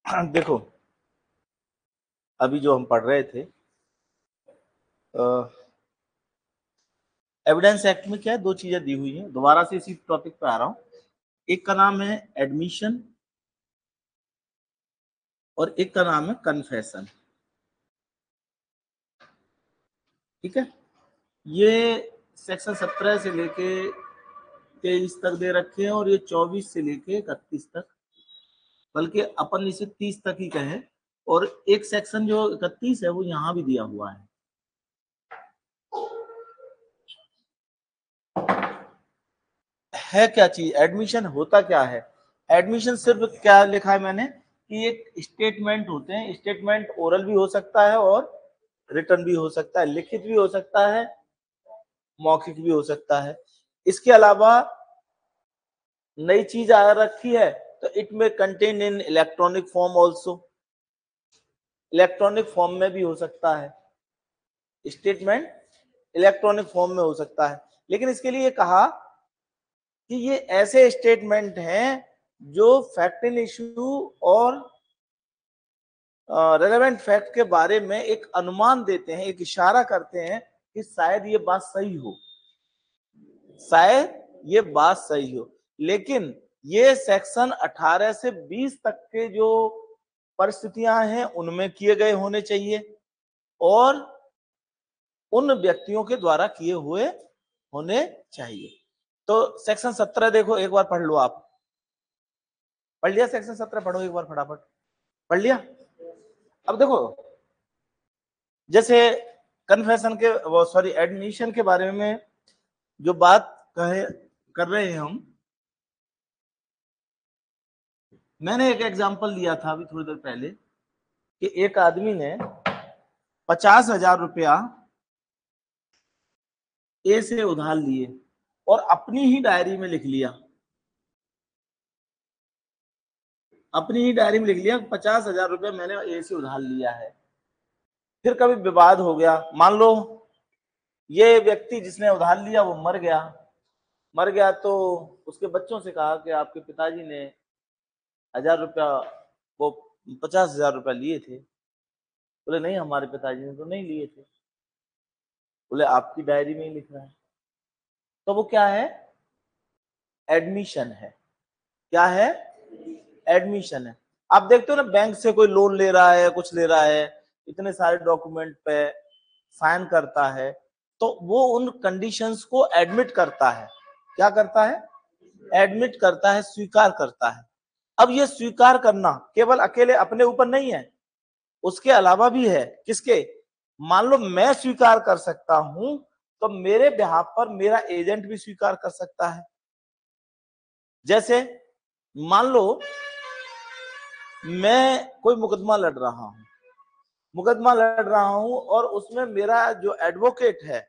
देखो, अभी जो हम पढ़ रहे थे, एविडेंस एक्ट में क्या है, दो चीजें दी हुई हैं। दोबारा से इसी टॉपिक पे आ रहा हूं। एक का नाम है एडमिशन और एक का नाम है कन्फेशन। ठीक है, ये सेक्शन 17 से लेके 23 तक दे रखे हैं और ये 24 से लेके 31 तक, बल्कि अपन इसे 30 तक ही कहें। और एक सेक्शन जो 31 है वो यहाँ भी दिया हुआ है क्या चीज एडमिशन होता क्या है। एडमिशन सिर्फ क्या लिखा है मैंने कि एक स्टेटमेंट होते हैं। स्टेटमेंट ओरल भी हो सकता है और रिटर्न भी हो सकता है, लिखित भी हो सकता है, मौखिक भी हो सकता है। इसके अलावा नई चीज आ रखी है तो इट में contain in electronic form also. Electronic form में भी हो सकता है, स्टेटमेंट इलेक्ट्रॉनिक फॉर्म में हो सकता है। लेकिन इसके लिए कहा कि ये ऐसे स्टेटमेंट हैं जो फैक्ट इन इश्यू और रेलेवेंट फैक्ट के बारे में एक अनुमान देते हैं, एक इशारा करते हैं कि शायद ये बात सही हो, शायद ये बात सही हो। लेकिन ये सेक्शन 18 से 20 तक के जो परिस्थितियां हैं उनमें किए गए होने चाहिए और उन व्यक्तियों के द्वारा किए हुए होने चाहिए। तो सेक्शन 17 देखो, एक बार पढ़ लो। आप पढ़ लिया? सेक्शन 17 पढ़ो एक बार फटाफट। पढ़ लिया? अब देखो, जैसे कन्फेशन के वो सॉरी एडमिशन के बारे में जो बात कहे कर रहे हैं हम, मैंने एक एग्जांपल दिया था अभी थोड़ी देर पहले कि एक आदमी ने 50,000 रुपया ए से उधार लिए और अपनी ही डायरी में लिख लिया। अपनी ही डायरी में लिख लिया 50,000 रुपया मैंने ए से उधार लिया है। फिर कभी विवाद हो गया, मान लो ये व्यक्ति जिसने उधार लिया वो मर गया। मर गया तो उसके बच्चों से कहा कि आपके पिताजी ने 1,000 रुपया, वो 50,000 रुपया लिए थे। बोले नहीं, हमारे पिताजी ने तो नहीं लिए थे। बोले आपकी डायरी में ही लिख रहा है। तो वो क्या है? एडमिशन है। क्या है? एडमिशन है। आप देखते हो ना, बैंक से कोई लोन ले रहा है, कुछ ले रहा है, इतने सारे डॉक्यूमेंट पे साइन करता है, तो वो उन कंडीशंस को एडमिट करता है। क्या करता है? एडमिट करता है, स्वीकार करता है। अब ये स्वीकार करना केवल अकेले अपने ऊपर नहीं है, उसके अलावा भी है। किसके? मान लो मैं स्वीकार कर सकता हूं तो मेरे बिहाफ पर मेरा एजेंट भी स्वीकार कर सकता है। जैसे मान लो मैं कोई मुकदमा लड़ रहा हूं, मुकदमा लड़ रहा हूं और उसमें मेरा जो एडवोकेट है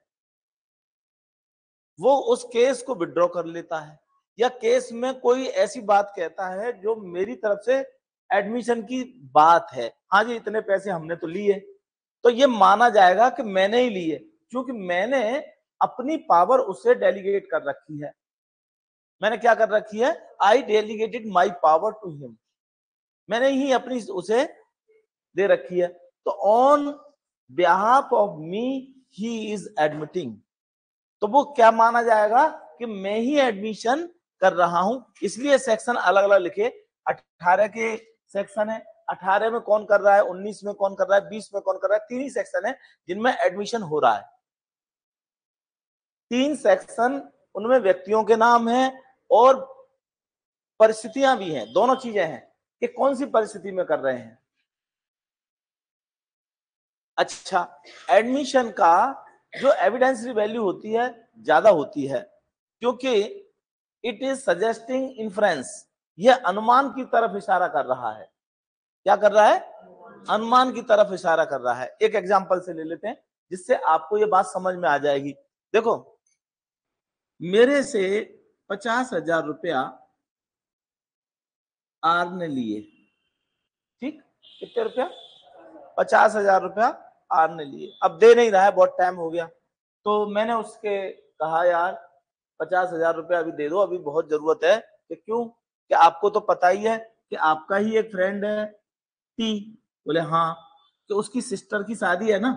वो उस केस को विड्रॉ कर लेता है, या केस में कोई ऐसी बात कहता है जो मेरी तरफ से एडमिशन की बात है। हाँ जी, इतने पैसे हमने तो लिए, तो ये माना जाएगा कि मैंने ही लिए, क्योंकि मैंने अपनी पावर उससे डेलीगेट कर रखी है। मैंने क्या कर रखी है? I delegated my power to him. मैंने ही अपनी उसे दे रखी है। तो on behalf of me he is admitting, तो वो क्या माना जाएगा कि मैं ही एडमिशन कर रहा हूं। इसलिए सेक्शन अलग अलग लिखे। 18 के सेक्शन है, 18 में कौन कर रहा है, 19 में कौन कर रहा है, 20 में कौन कर रहा है। तीन ही सेक्शन है जिनमें एडमिशन हो रहा है। तीन सेक्शन, उनमें व्यक्तियों के नाम है और परिस्थितियां भी हैं, दोनों चीजें हैं कि कौन सी परिस्थिति में कर रहे हैं। अच्छा, एडमिशन का जो एविडेंस वैल्यू होती है ज्यादा होती है, क्योंकि इट इज सजेस्टिंग इन्फ्रेंस, यह अनुमान की तरफ इशारा कर रहा है। क्या कर रहा है? अनुमान की तरफ इशारा कर रहा है। एक एग्जांपल से ले लेते हैं जिससे आपको यह बात समझ में आ जाएगी। देखो, मेरे से 50,000 रुपया आर ने लिए। ठीक, कितने रुपया? 50,000 रुपया आर ने लिए। अब दे नहीं रहा है, बहुत टाइम हो गया, तो मैंने उसके कहा यार 50,000 रुपया अभी दे दो, अभी बहुत जरूरत है। कि क्यों? कि आपको तो पता ही है कि आपका ही एक फ्रेंड है, टी। बोले हाँ, कि उसकी सिस्टर की शादी है ना,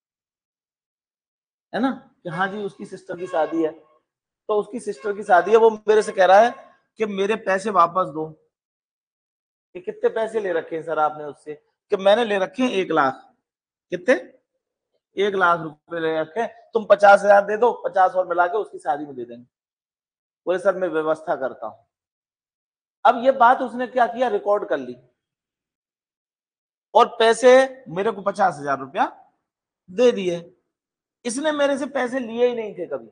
कि हाँ जी उसकी सिस्टर की शादी है। तो उसकी सिस्टर की शादी है, वो मेरे से कह रहा है कि मेरे पैसे वापस दो। कि कितने पैसे ले रखे हैं सर आपने उससे? कि मैंने ले रखे हैं 1 लाख। कितने? 1 लाख रुपए ले रखे। तुम 50,000 दे दो, 50 और मिला के उसकी शादी में दे देंगे। बोले सर मैं व्यवस्था करता हूं। अब ये बात उसने क्या किया, रिकॉर्ड कर ली, और पैसे मेरे को 50,000 रुपया दे दिए। इसने मेरे से पैसे लिए ही नहीं थे कभी।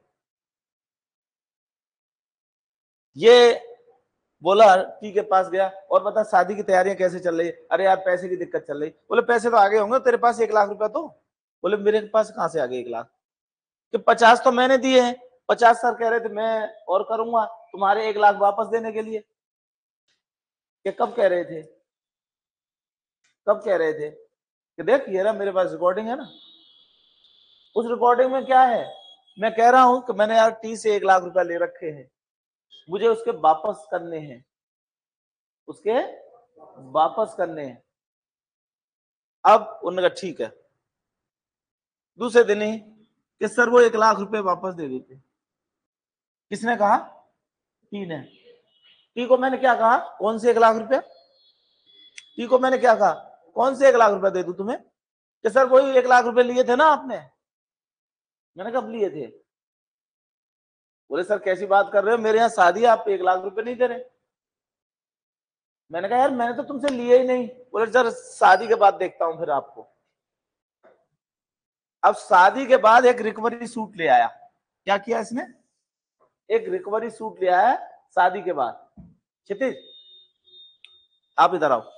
ये बोला टी के पास गया और बता शादी की तैयारियां कैसे चल रही है? अरे यार पैसे की दिक्कत चल रही। बोले पैसे तो आगे होंगे तेरे पास 1 लाख रुपया तो? बोले मेरे पास कहां से आ गए 1 लाख? कि 50 तो मैंने दिए हैं, 50 सर कह रहे थे मैं और करूंगा तुम्हारे 1 लाख वापस देने के लिए। कि कब कह रहे थे? कब कह रहे थे? कि देख ये ना मेरे पास रिकॉर्डिंग है ना। उस रिकॉर्डिंग में क्या है? मैं कह रहा हूं कि मैंने यार टी से 1 लाख रुपया ले रखे हैं, मुझे उसके वापस करने हैं, उसके वापस करने हैं। अब उन्होंने कहा ठीक है। दूसरे दिन ही कि सर वो 1 लाख रुपए वापस दे देते। किसने कहा? टी ने। टी को मैंने क्या कहा, कौन से 1 लाख रुपया? टी को मैंने क्या कहा, कौन से 1 लाख रुपया दे दूं तुम्हें? कि सर वही 1 लाख रुपए लिए थे ना आपने। मैंने कब लिए थे? बोले सर कैसी बात कर रहे हो, मेरे यहाँ शादी है, आप 1 लाख रुपए नहीं दे रहे। मैंने कहा यार मैंने तो तुमसे लिए ही नहीं। बोले सर शादी के बाद देखता हूं फिर आपको। अब शादी के बाद एक रिकवरी सूट ले आया। क्या किया इसने? एक रिकवरी सूट ले आया शादी के बाद। क्षितिज आप इधर आओ।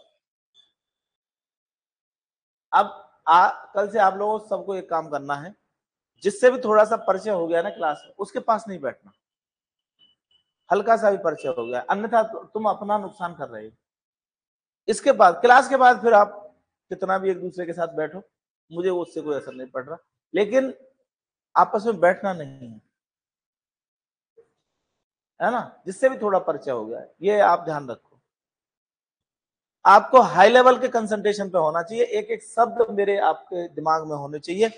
अब कल से आप लोगों सबको एक काम करना है, जिससे भी थोड़ा सा परिचय हो गया ना क्लास में, उसके पास नहीं बैठना। हल्का सा भी परिचय हो गया, अन्यथा तुम अपना नुकसान कर रहे हो। इसके बाद क्लास के बाद फिर आप कितना भी एक दूसरे के साथ बैठो, मुझे उससे कोई असर नहीं पड़ रहा, लेकिन आपस में बैठना नहीं है ना, जिससे भी थोड़ा परिचय हो गया है, ये आप ध्यान रखो। आपको हाई लेवल के कंसंट्रेशन पे होना चाहिए, एक एक शब्द मेरे आपके दिमाग में होने चाहिए।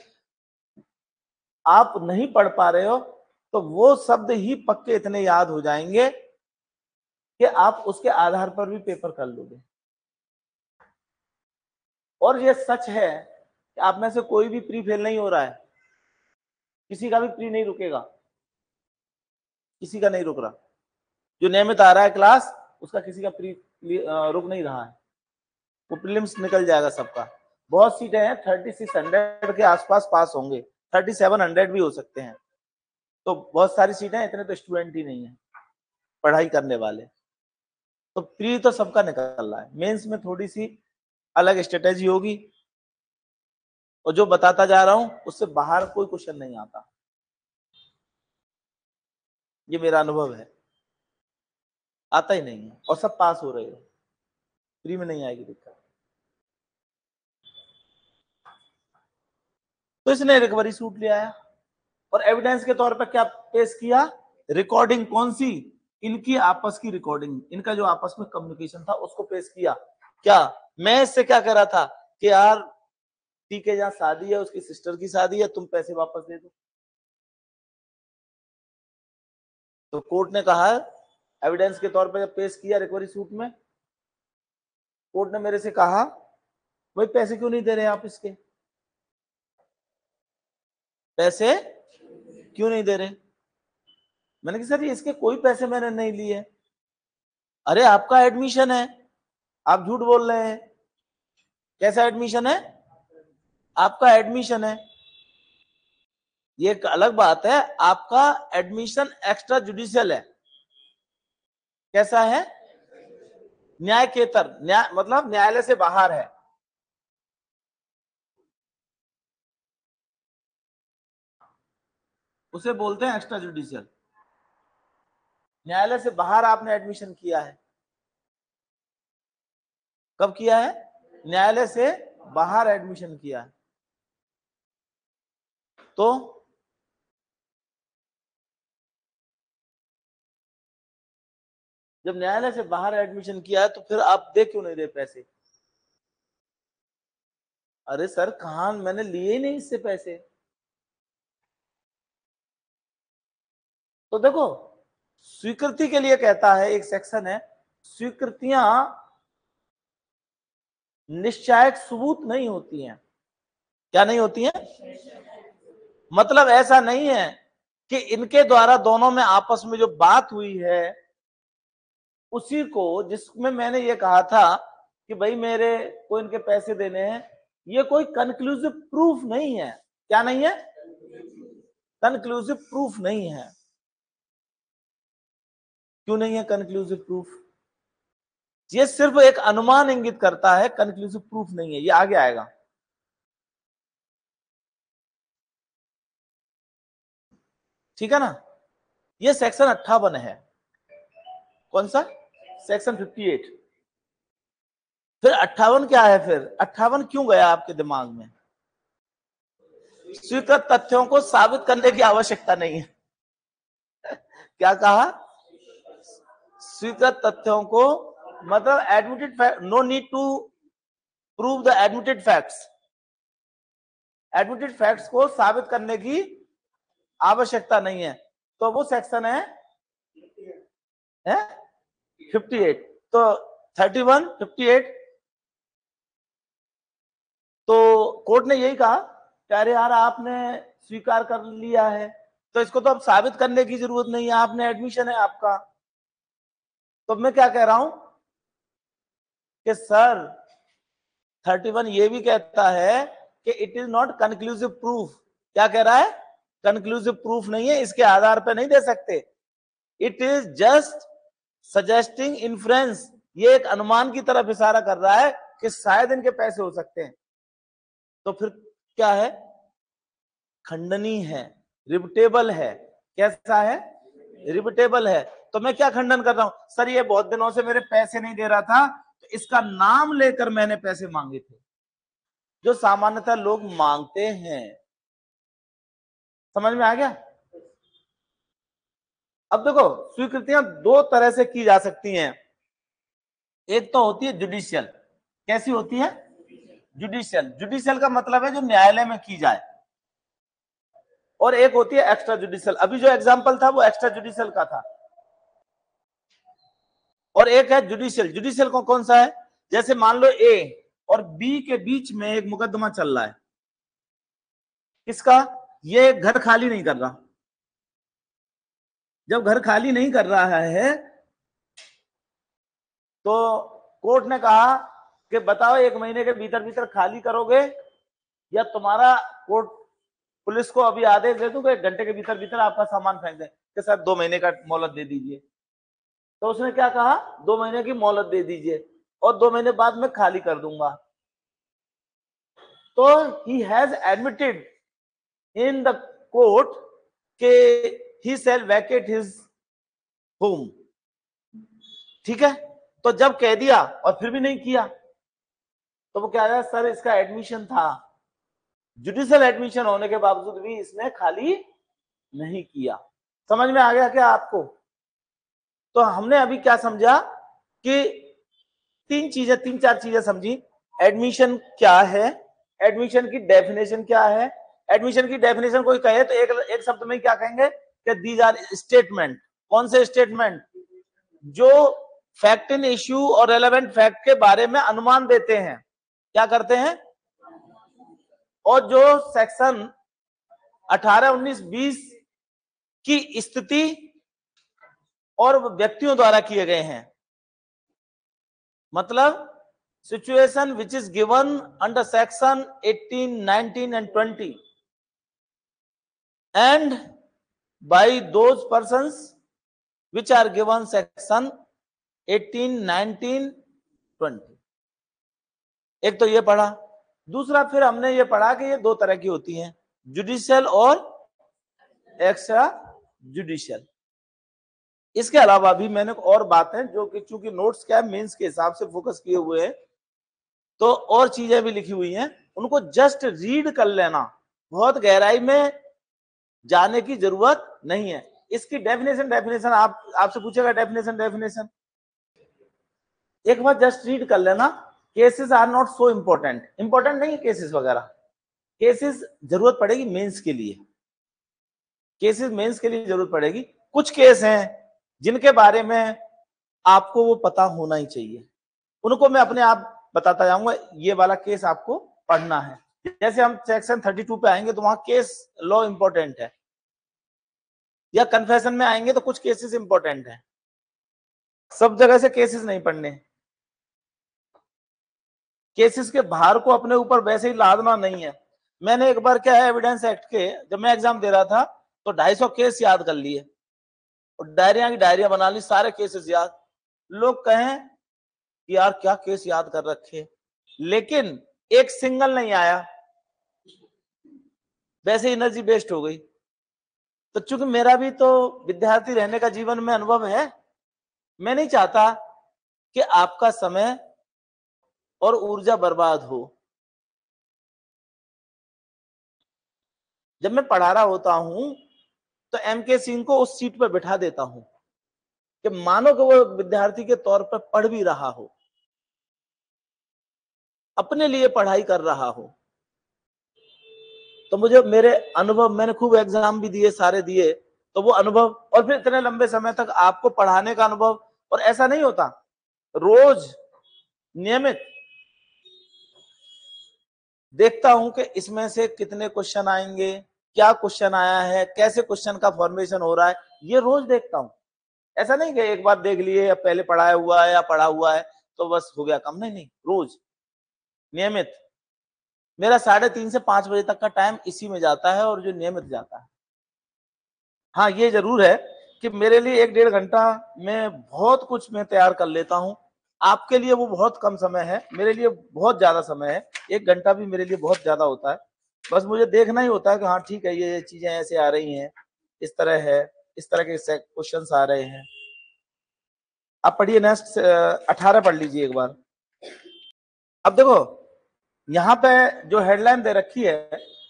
आप नहीं पढ़ पा रहे हो तो वो शब्द ही पक्के इतने याद हो जाएंगे कि आप उसके आधार पर भी पेपर कर लोगे। और ये सच है कि आप में से कोई भी प्री फेल नहीं हो रहा है, किसी का भी प्री नहीं रुकेगा, किसी का नहीं रुक रहा। जो नियमित आ रहा है क्लास, उसका किसी का प्री रुक नहीं रहा है, वो प्रीलिम्स निकल जाएगा सबका। बहुत सीटें हैं, 3600 के आसपास पास होंगे, 3700 भी हो सकते हैं। तो बहुत सारी सीटें हैं, इतने तो स्टूडेंट ही नहीं है पढ़ाई करने वाले। तो प्री तो सबका निकल रहा है, मेंस में थोड़ी सी अलग स्ट्रेटेजी होगी, और जो बताता जा रहा हूं उससे बाहर कोई क्वेश्चन नहीं आता, ये मेरा अनुभव है। आता ही नहीं है और सब पास हो रहे हो, प्री में नहीं आएगी दिक्कत। तो इसने रिकवरी सूट ले आया और एविडेंस के तौर पर क्या पेश किया? रिकॉर्डिंग। कौन सी? इनकी आपस की रिकॉर्डिंग, इनका जो आपस में कम्युनिकेशन था उसको पेश किया। क्या मैं इससे क्या कह रहा था कि यार ठीक है, जहां शादी है उसकी सिस्टर की शादी है, तुम पैसे वापस दे दो। तो कोर्ट ने कहा, एविडेंस के तौर पर जब पेश किया रिकवरी सूट में, कोर्ट ने मेरे से कहा भाई पैसे क्यों नहीं दे रहे आप इसके? पैसे क्यों नहीं दे रहे? मैंने कहा सर इसके कोई पैसे मैंने नहीं लिए। अरे आपका एडमिशन है, आप झूठ बोल रहे हैं। कैसा एडमिशन है? आपका एडमिशन है। ये एक अलग बात है, आपका एडमिशन एक्स्ट्रा जुडिशियल है। कैसा है? न्यायकेतर, न्याय मतलब न्यायालय से बाहर है। उसे बोलते हैं एक्स्ट्रा जुडिशियल। न्यायालय से बाहर आपने एडमिशन किया है। कब किया है? न्यायालय से बाहर एडमिशन किया है। तो जब न्यायालय से बाहर एडमिशन किया है तो फिर आप दे क्यों नहीं रहे पैसे? अरे सर कहाँ, मैंने लिए ही नहीं इससे पैसे। तो देखो स्वीकृति के लिए कहता है, एक सेक्शन है, स्वीकृतियां निश्चायक सबूत नहीं होती हैं। क्या नहीं होती हैं? मतलब ऐसा नहीं है कि इनके द्वारा दोनों में आपस में जो बात हुई है उसी को, जिसमें मैंने ये कहा था कि भाई मेरे को इनके पैसे देने हैं, ये कोई कंक्लूसिव प्रूफ नहीं है। क्या नहीं है? कंक्लूसिव प्रूफ नहीं है। क्यों नहीं है कंक्लूसिव प्रूफ? ये सिर्फ एक अनुमान इंगित करता है, कंक्लूसिव प्रूफ नहीं है। ये आगे आएगा। ठीक है ना? ये सेक्शन 58 है। कौन सा? सेक्शन 58। फिर 58 क्या है? फिर 58 क्यों गया आपके दिमाग में? स्वीकृत तथ्यों को साबित करने की आवश्यकता नहीं है। क्या कहा? स्वीकृत तथ्यों को, मतलब admitted fact, no need to prove the admitted facts. Admitted facts को साबित करने की आवश्यकता नहीं है। तो वो सेक्शन है 58। तो 31, 58। तो कोर्ट ने यही कहा कि अरे यार आपने स्वीकार कर लिया है तो इसको तो अब साबित करने की जरूरत नहीं है, आपने एडमिशन है आपका। तो मैं क्या कह रहा हूं कि सर 31 ये भी कहता है कि it is not conclusive proof. क्या कह रहा है? कंक्लूसिव प्रूफ नहीं है, इसके आधार पर नहीं दे सकते। It is just suggesting inference. ये एक अनुमान की तरफ इशारा कर रहा है कि शायद इनके पैसे हो सकते हैं। तो फिर क्या है? खंडनीय है, रिबटेबल है। कैसा है? रिबटेबल है। तो मैं क्या खंडन कर रहा हूं? सर ये बहुत दिनों से मेरे पैसे नहीं दे रहा था, तो इसका नाम लेकर मैंने पैसे मांगे थे, जो सामान्यतः लोग मांगते हैं। समझ में आ गया? अब देखो स्वीकृतियां दो तरह से की जा सकती हैं। एक तो होती है जुडिशियल। कैसी होती है? जुडिशियल। जुडिशियल का मतलब है जो न्यायालय में की जाए। और एक होती है एक्स्ट्रा जुडिशियल। अभी जो एग्जांपल था वो एक्स्ट्रा जुडिशियल का था। और एक है जुडिशियल। जुडिशियल को कौन सा है? जैसे मान लो ए और बी के बीच में एक मुकदमा चल रहा है। किसका? ये घर खाली नहीं कर रहा। जब घर खाली नहीं कर रहा है तो कोर्ट ने कहा कि बताओ 1 महीने के भीतर भीतर खाली करोगे या तुम्हारा कोर्ट पुलिस को अभी आदेश दे दूं कि 1 घंटे के भीतर भीतर आपका सामान फेंक दें, के साथ 2 महीने का मोहलत दे दीजिए। तो उसने क्या कहा? 2 महीने की मोहलत दे दीजिए और 2 महीने बाद में खाली कर दूंगा। तो he has admitted in the court के he shell Venkat his home. ठीक है? तो जब कह दिया और फिर भी नहीं किया तो वो क्या है? सर इसका एडमिशन था, जुडिशियल एडमिशन होने के बावजूद भी इसने खाली नहीं किया। समझ में आ गया क्या आपको? तो हमने अभी क्या समझा कि 3-4 चीजें समझी। एडमिशन क्या है, एडमिशन की डेफिनेशन क्या है। एडमिशन की डेफिनेशन कोई कहे तो एक शब्द में क्या कहेंगे कि दीज आर स्टेटमेंट। कौन से स्टेटमेंट? जो फैक्ट इन इश्यू और रेलेवेंट फैक्ट के बारे में अनुमान देते हैं। क्या करते हैं? और जो सेक्शन 18, 19, 20 की स्थिति और व्यक्तियों द्वारा किए गए हैं। मतलब situation which is given under section 18, 19 and 20 and by those persons which are given section 18, 19, 20। एक तो ये पढ़ा। दूसरा फिर हमने ये पढ़ा कि ये 2 तरह की होती हैं, जुडिशियल और एक्स्ट्रा जुडिशियल। इसके अलावा भी मैंने और बातें जो कि चूंकि नोट्स क्या है मेंस के हिसाब से फोकस किए हुए हैं, तो और चीजें भी लिखी हुई हैं, उनको जस्ट रीड कर लेना, बहुत गहराई में जाने की जरूरत नहीं है। इसकी डेफिनेशन आपसे पूछेगा डेफिनेशन एक बार जस्ट रीड कर लेना cases are not so important, important नहीं है केसेस वगैरह, केसेस जरूरत पड़ेगी मेंस के लिए, केसेस मेंस के लिए जरूरत पड़ेगी। कुछ केस हैं जिनके बारे में आपको वो पता होना ही चाहिए, उनको मैं अपने आप बताता जाऊंगा, ये वाला केस आपको पढ़ना है। जैसे हम सेक्शन 32 पे आएंगे तो वहां केस लॉ इंपॉर्टेंट है, या कन्फेशन में आएंगे तो कुछ केसेस इंपॉर्टेंट है, सब जगह से केसेस नहीं पढ़ने, केसेस के भार को अपने ऊपर वैसे ही लादना नहीं है। मैंने एक बार क्या है, एविडेंस एक्ट के जब मैं एग्जाम दे रहा था तो 250 केस याद कर लिए और डायरिया की डायरिया बना ली, सारे केसेस याद। लोग कहें कि यार क्या केस याद कर रखे, लेकिन एक सिंगल नहीं आया, वैसे एनर्जी वेस्ट हो गई। तो चूंकि मेरा भी तो विद्यार्थी रहने का जीवन में अनुभव है, मैं नहीं चाहता कि आपका समय और ऊर्जा बर्बाद हो। जब मैं पढ़ा रहा होता हूं तो एमके सिंह को उस सीट पर बिठा देता हूं कि मानो कि वो विद्यार्थी के तौर पर पढ़ भी रहा हो, अपने लिए पढ़ाई कर रहा हो। तो मुझे मेरे अनुभव, मैंने खूब एग्जाम भी दिए, सारे दिए, तो वो अनुभव, और फिर इतने लंबे समय तक आपको पढ़ाने का अनुभव। और ऐसा नहीं होता, रोज नियमित देखता हूं कि इसमें से कितने क्वेश्चन आएंगे, क्या क्वेश्चन आया है, कैसे क्वेश्चन का फॉर्मेशन हो रहा है, ये रोज देखता हूं। ऐसा नहीं कि एक बार देख लिए या पहले पढ़ाया हुआ है या पढ़ा हुआ है तो बस हो गया काम, नहीं नहीं, रोज नियमित। मेरा 3:30 से 5 बजे तक का टाइम इसी में जाता है, और जो नियमित जाता है। हाँ ये जरूर है कि मेरे लिए 1-1.5 घंटा में बहुत कुछ मैं तैयार कर लेता हूँ, आपके लिए वो बहुत कम समय है, मेरे लिए बहुत ज्यादा समय है। 1 घंटा भी मेरे लिए बहुत ज्यादा होता है, बस मुझे देखना ही होता है कि हाँ ठीक है, ये चीजें ऐसे आ रही हैं, इस तरह है, इस तरह के क्वेश्चन आ रहे हैं। अब पढ़िए नेक्स्ट 18 पढ़ लीजिए एक बार। अब देखो यहां पे जो हेडलाइन दे रखी है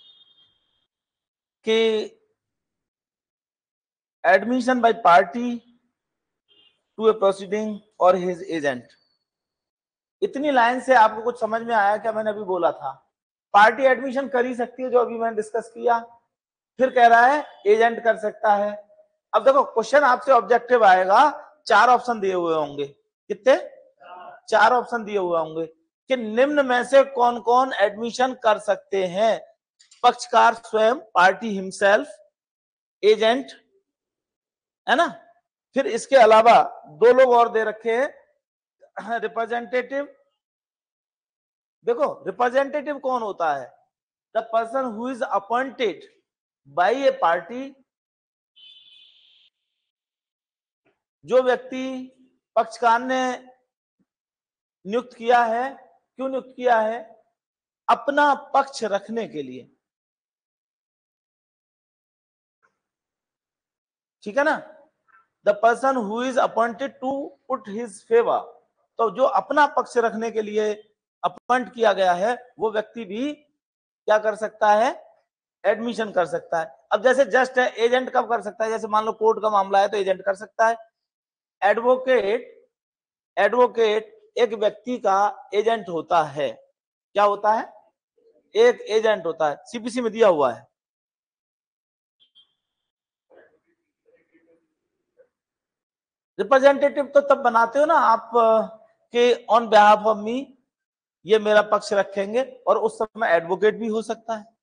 कि admission by party to a proceeding और हिज एजेंट। इतनी लाइन से आपको कुछ समझ में आया क्या? मैंने अभी बोला था पार्टी एडमिशन कर ही सकती है, जो अभी मैंने डिस्कस किया। फिर कह रहा है एजेंट कर सकता है। अब देखो क्वेश्चन आपसे ऑब्जेक्टिव आएगा, 4 ऑप्शन दिए हुए होंगे, कितने? 4 ऑप्शन दिए हुए होंगे कि निम्न में से कौन कौन एडमिशन कर सकते हैं? पक्षकार स्वयं, पार्टी हिमसेल्फ, एजेंट, है ना। फिर इसके अलावा 2 लोग और दे रखे हैं, रिप्रेजेंटेटिव। देखो रिप्रेजेंटेटिव कौन होता है? The person who is appointed by a party, जो व्यक्ति पक्षकार ने नियुक्त किया है। क्यों नियुक्त किया है? अपना पक्ष रखने के लिए, ठीक है ना। The person who is appointed to put his favour, तो जो अपना पक्ष रखने के लिए अपॉइंट किया गया है वो व्यक्ति भी क्या कर सकता है? एडमिशन कर सकता है। अब जैसे जस्ट है, एजेंट कब कर सकता है? जैसे मान लो कोर्ट का मामला है तो एजेंट कर सकता है। एडवोकेट, एडवोकेट एक व्यक्ति का एजेंट होता है। क्या होता है? एक एजेंट होता है, सीपीसी में दिया हुआ है। रिप्रेजेंटेटिव तो तब बनाते हो ना आप कि ऑन बिहाफ ऑफ मी, ये मेरा पक्ष रखेंगे, और उस समय एडवोकेट भी हो सकता है।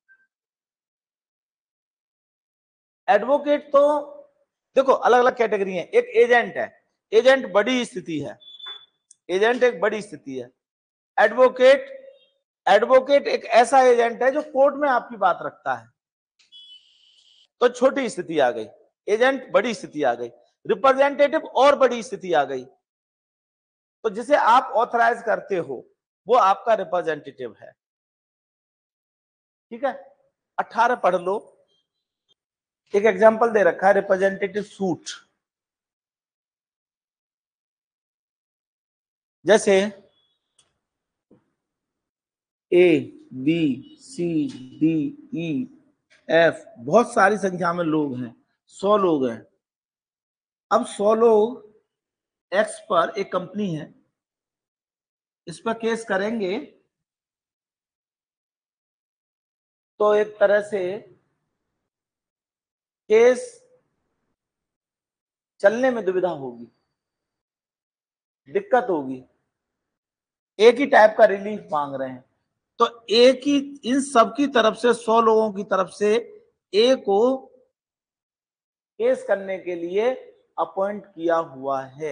एडवोकेट तो देखो अलग अलग कैटेगरी है। एक एजेंट है, एजेंट बड़ी स्थिति है, एजेंट एक बड़ी स्थिति है। एडवोकेट, एडवोकेट एक ऐसा एजेंट है जो कोर्ट में आपकी बात रखता है, तो छोटी स्थिति आ गई। एजेंट बड़ी स्थिति आ गई, रिप्रेजेंटेटिव और बड़ी स्थिति आ गई। तो जिसे आप ऑथराइज करते हो वो आपका रिप्रेजेंटेटिव है, ठीक है। 18 पढ़ लो। एक एग्जांपल दे रखा है, रिप्रेजेंटेटिव सूट। जैसे A B C D E F, बहुत सारी संख्या में लोग हैं, 100 लोग हैं। अब 100 लोग एक्स पर एक कंपनी है, इस पर केस करेंगे तो एक तरह से केस चलने में दुविधा होगी, दिक्कत होगी। एक ही टाइप का रिलीफ मांग रहे हैं, तो एक ही इन सब की तरफ से 100 लोगों की तरफ से ए को केस करने के लिए अपॉइंट किया हुआ है,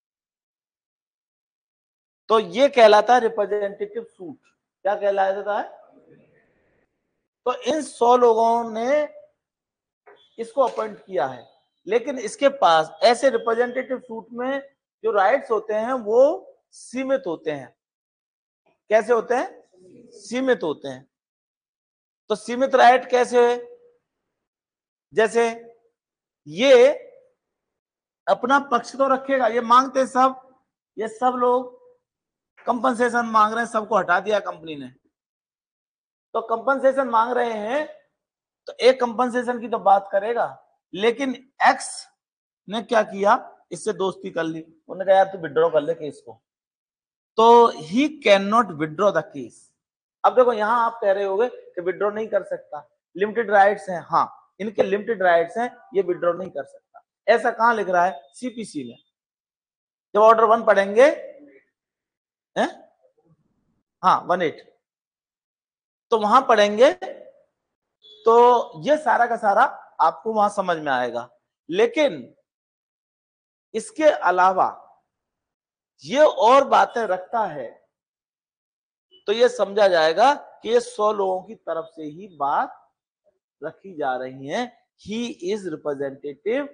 तो ये कहलाता है रिप्रेजेंटेटिव सूट। क्या कहलाता है? तो इन 100 लोगों ने इसको अपॉइंट किया है, लेकिन इसके पास ऐसे रिप्रेजेंटेटिव सूट में जो राइट्स होते हैं वो सीमित होते हैं। कैसे होते हैं? सीमित होते हैं। तो सीमित राइट कैसे है? जैसे ये अपना पक्ष तो रखेगा, ये मांगते सब, ये सब लोग कंपनसेशन मांग रहे हैं, सबको हटा दिया कंपनी ने, तो कंपनसेशन मांग रहे हैं तो एक कंपनसेशन की तो बात करेगा, लेकिन एक्स ने क्या किया, इससे दोस्ती कर ली, उन्होंने कहा यार तू विड्रॉ कर ले केस को, तो he can not withdraw the case. अब देखो यहां आप कह रहे होगे कि विड्रॉ नहीं कर सकता, लिमिटेड राइट्स हैं। हाँ, इनके लिमिटेड राइट्स हैं, ये विड्रॉ नहीं कर सकता। ऐसा कहां लिख रहा है? सीपीसी में। जब ऑर्डर 1 पढ़ेंगे है? हाँ 18, तो वहां पढ़ेंगे तो ये सारा का सारा आपको वहां समझ में आएगा। लेकिन इसके अलावा ये और बातें रखता है, तो ये समझा जाएगा कि ये 100 लोगों की तरफ से ही बात रखी जा रही है। He is representative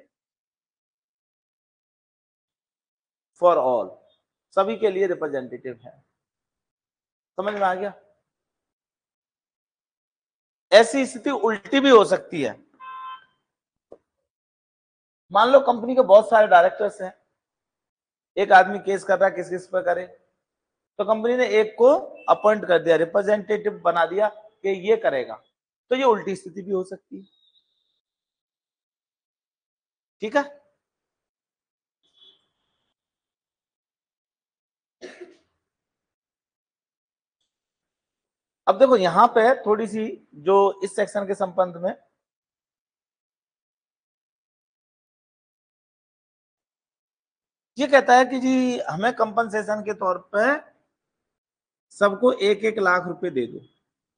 for all, सभी के लिए रिप्रेजेंटेटिव है। समझ में आ गया? ऐसी स्थिति उल्टी भी हो सकती है। मान लो कंपनी के बहुत सारे डायरेक्टर्स हैं, एक आदमी केस कर रहा है, किस किस पर करे, तो कंपनी ने एक को अपॉइंट कर दिया, रिप्रेजेंटेटिव बना दिया कि ये करेगा, तो ये उल्टी स्थिति भी हो सकती है। ठीक है? अब देखो यहां पे थोड़ी सी जो इस सेक्शन के संबंध में ये कहता है कि जी हमें कंपनसेशन के तौर पे सबको 1-1 लाख रुपए दे दो।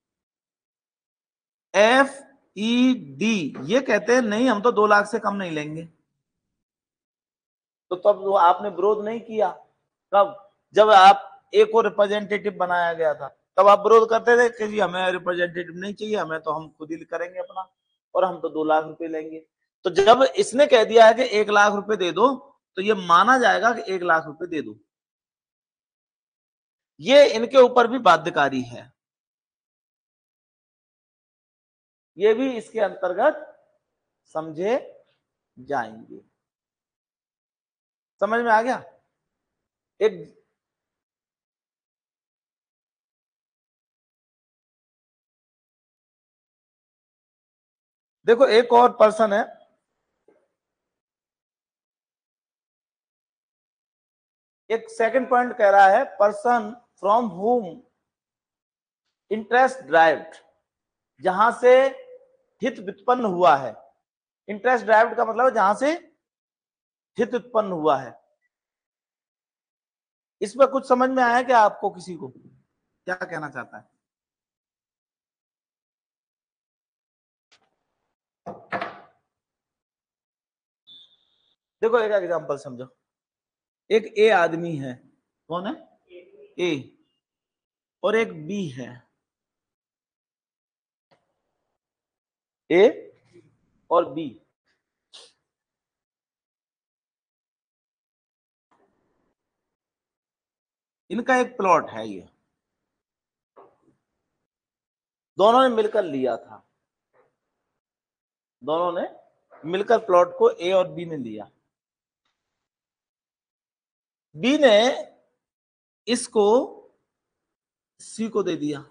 FED ये कहते हैं नहीं, हम तो 2 लाख से कम नहीं लेंगे। तो तब वो आपने विरोध नहीं किया। कब? जब आप ए को रिप्रेजेंटेटिव बनाया गया था, तब आप विरोध करते थे कि जी हमें रिप्रेजेंटेटिव नहीं चाहिए, हमें तो हम खुद ही करेंगे अपना, और हम तो 2 लाख रुपए लेंगे। तो जब इसने कह दिया है कि 1 लाख रुपए दे दो, तो ये माना जाएगा कि 1 लाख रुपए दे दो। ये इनके ऊपर भी बाध्यकारी है, ये भी इसके अंतर्गत समझे जाएंगे। समझ में आ गया? एक देखो एक और पर्सन है, एक सेकंड पॉइंट कह रहा है person from whom interest derived, जहां से हित उत्पन्न हुआ है। इंटरेस्ट ड्राइव्ड का मतलब जहां से हित उत्पन्न हुआ है। इस पर कुछ समझ में आया क्या आपको? किसी को क्या कहना चाहता है? देखो एक एग्जांपल समझो, एक ए आदमी है, कौन है? ए, और एक बी है, ए और बी। इनका एक प्लॉट है, ये दोनों ने मिलकर लिया था, दोनों ने मिलकर प्लॉट को ए और बी ने लिया। बी ने इसको सी को दे दिया,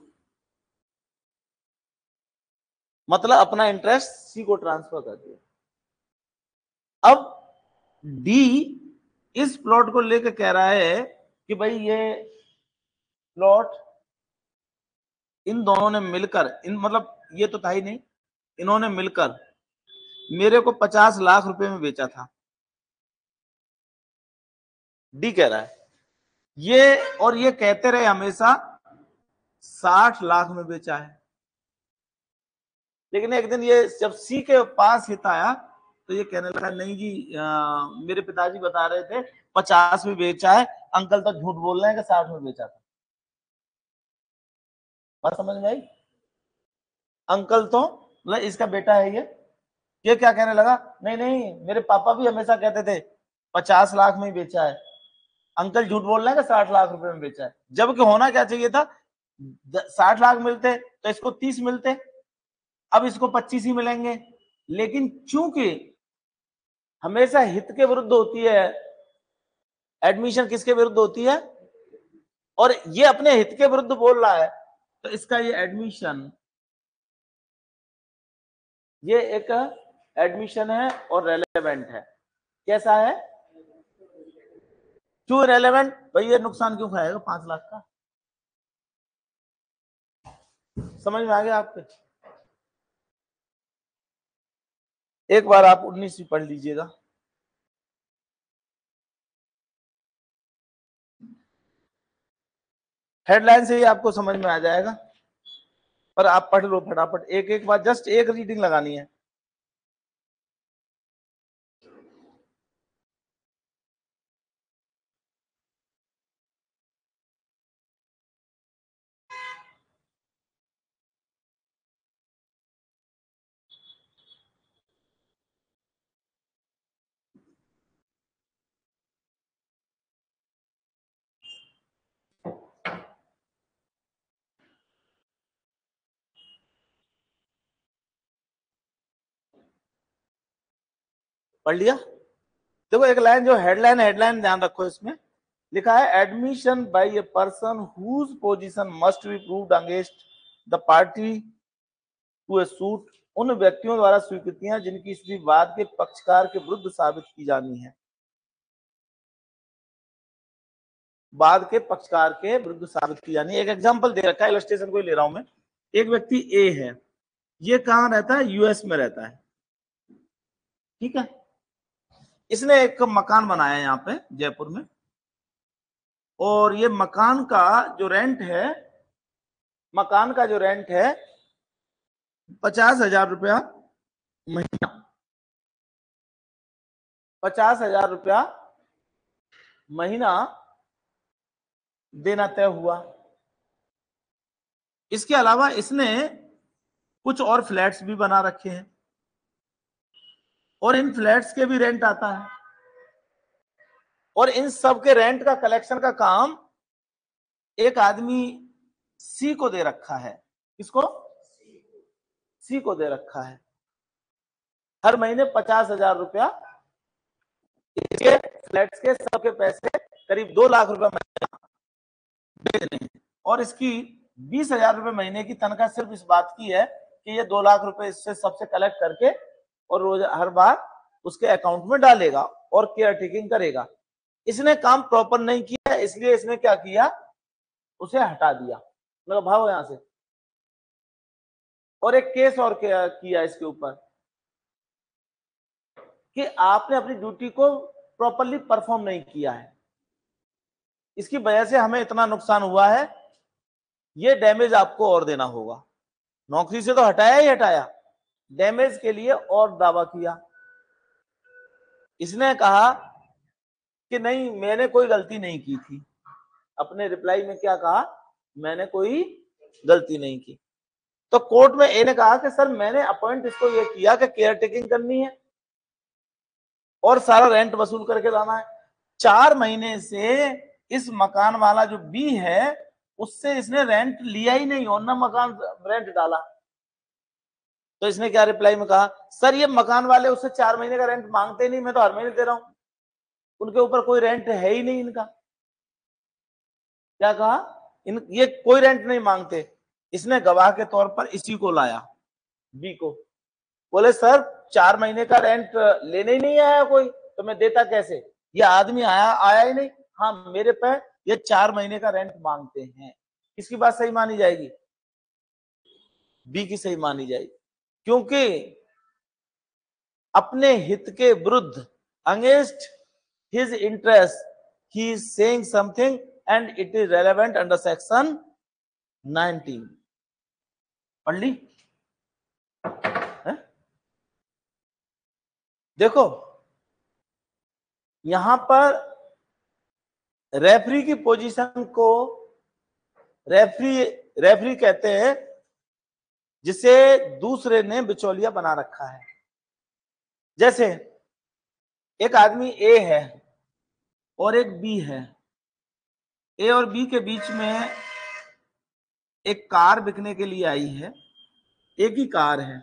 मतलब अपना इंटरेस्ट सी को ट्रांसफर कर दिया। अब डी इस प्लॉट को लेकर कह रहा है कि भाई ये प्लॉट इन दोनों ने मिलकर, इन मतलब ये तो था ही नहीं, इन्होंने मिलकर मेरे को 50 लाख रुपए में बेचा था। डी कह रहा है ये, और ये कहते रहे हमेशा 60 लाख में बेचा है। लेकिन एक दिन ये जब सी के पास हित आया तो ये कहने लगा नहीं जी, मेरे पिताजी बता रहे थे 50 में बेचा है, अंकल तो झूठ बोल रहे हैं कि 60 में बेचा था। बात समझ में आई? अंकल तो मतलब इसका बेटा है ये क्या कहने लगा, नहीं नहीं मेरे पापा भी हमेशा कहते थे 50 लाख में ही बेचा है, अंकल झूठ बोल रहे हैं कि 60 लाख रुपए में बेचा है। जबकि होना क्या चाहिए था, 60 लाख मिलते तो इसको 30 मिलते, अब इसको 25 ही मिलेंगे। लेकिन चूंकि हमेशा हित के विरुद्ध होती है, एडमिशन किसके विरुद्ध होती है, और ये अपने हित के विरुद्ध बोल रहा है, तो इसका ये एडमिशन, ये एक एडमिशन है और रेलेवेंट है। कैसा है? क्यों रेलेवेंट? भाई ये नुकसान क्यों खाएगा 5 लाख का? समझ में आ गया आपके? एक बार आप 19वीं पढ़ लीजिएगा। हेडलाइन से ही आपको समझ में आ जाएगा, पर आप पढ़ लो फटाफट, एक एक बार जस्ट एक रीडिंग लगानी है। पढ़ लिया? देखो एक लाइन जो हेडलाइन ध्यान रखो, इसमें लिखा है admission by a person whose position must be proved against the party to a suit, उन व्यक्तियों द्वारा स्वीकृतियां जिनकी स्थिति वाद के पक्षकार के विरुद्ध साबित की जानी है। वाद के पक्षकार के विरुद्ध साबित की जानी है। एक एग्जांपल दे रखा है, इलस्ट्रेशन को ही ले रहा हूं मैं। एक व्यक्ति ए है, ये कहां रहता है? यूएस में रहता है, ठीक है। इसने एक मकान बनाया है यहाँ पे जयपुर में, और ये मकान का जो रेंट है, मकान का जो रेंट है 50,000 रुपया महीना, 50,000 रुपया महीना देना तय हुआ। इसके अलावा इसने कुछ और फ्लैट्स भी बना रखे हैं, और इन फ्लैट्स के भी रेंट आता है, और इन सब के रेंट का कलेक्शन का काम एक आदमी सी को दे रखा है। किसको? सी को दे रखा है। हर महीने 50,000 रुपया इसके फ्लैट्स के सबके पैसे करीब 2 लाख रुपए महीना दे देने, और इसकी 20,000 रुपए महीने की तनख्वाह सिर्फ इस बात की है कि ये 2 लाख रुपए इससे सबसे कलेक्ट करके और रोज हर बार उसके अकाउंट में डालेगा और केयर टेकिंग करेगा। इसने काम प्रॉपर नहीं किया, इसलिए इसने क्या किया, उसे हटा दिया, मतलब भागो यहां से। और एक केस और किया इसके ऊपर कि आपने अपनी ड्यूटी को प्रॉपरली परफॉर्म नहीं किया है, इसकी वजह से हमें इतना नुकसान हुआ है, ये डैमेज आपको और देना होगा। नौकरी से तो हटाया ही हटाया, डैमेज के लिए और दावा किया। इसने कहा कि नहीं मैंने कोई गलती नहीं की थी, अपने रिप्लाई में क्या कहा, मैंने कोई गलती नहीं की। तो कोर्ट में ए ने कहा कि सर मैंने अपॉइंट इसको ये किया कि केयर टेकिंग करनी है और सारा रेंट वसूल करके लाना है। 4 महीने से इस मकान वाला जो बी है उससे इसने रेंट लिया ही नहीं और ना मकान रेंट डाला। तो इसने क्या रिप्लाई में कहा, सर ये मकान वाले उससे 4 महीने का रेंट मांगते ही नहीं, मैं तो हर महीने दे रहा हूं, उनके ऊपर कोई रेंट है ही नहीं इनका। क्या कहा, ये कोई रेंट नहीं मांगते। इसने गवाह के तौर पर इसी को लाया, बी को। बोले सर 4 महीने का रेंट लेने ही नहीं आया कोई, तो मैं देता कैसे, ये आदमी आया ही नहीं। हाँ मेरे पे ये 4 महीने का रेंट मांगते हैं। किसकी बात सही मानी जाएगी? बी की सही मानी जाएगी, क्योंकि अपने हित के विरुद्ध, against his interest, he is saying something and it is relevant under section 19। पढ़ ली? देखो यहां पर रेफरी की पोजीशन को रेफरी कहते हैं जिसे दूसरे ने बिचौलिया बना रखा है। जैसे एक आदमी ए है और एक बी है, ए और बी के बीच में एक कार बिकने के लिए आई है, एक ही कार है।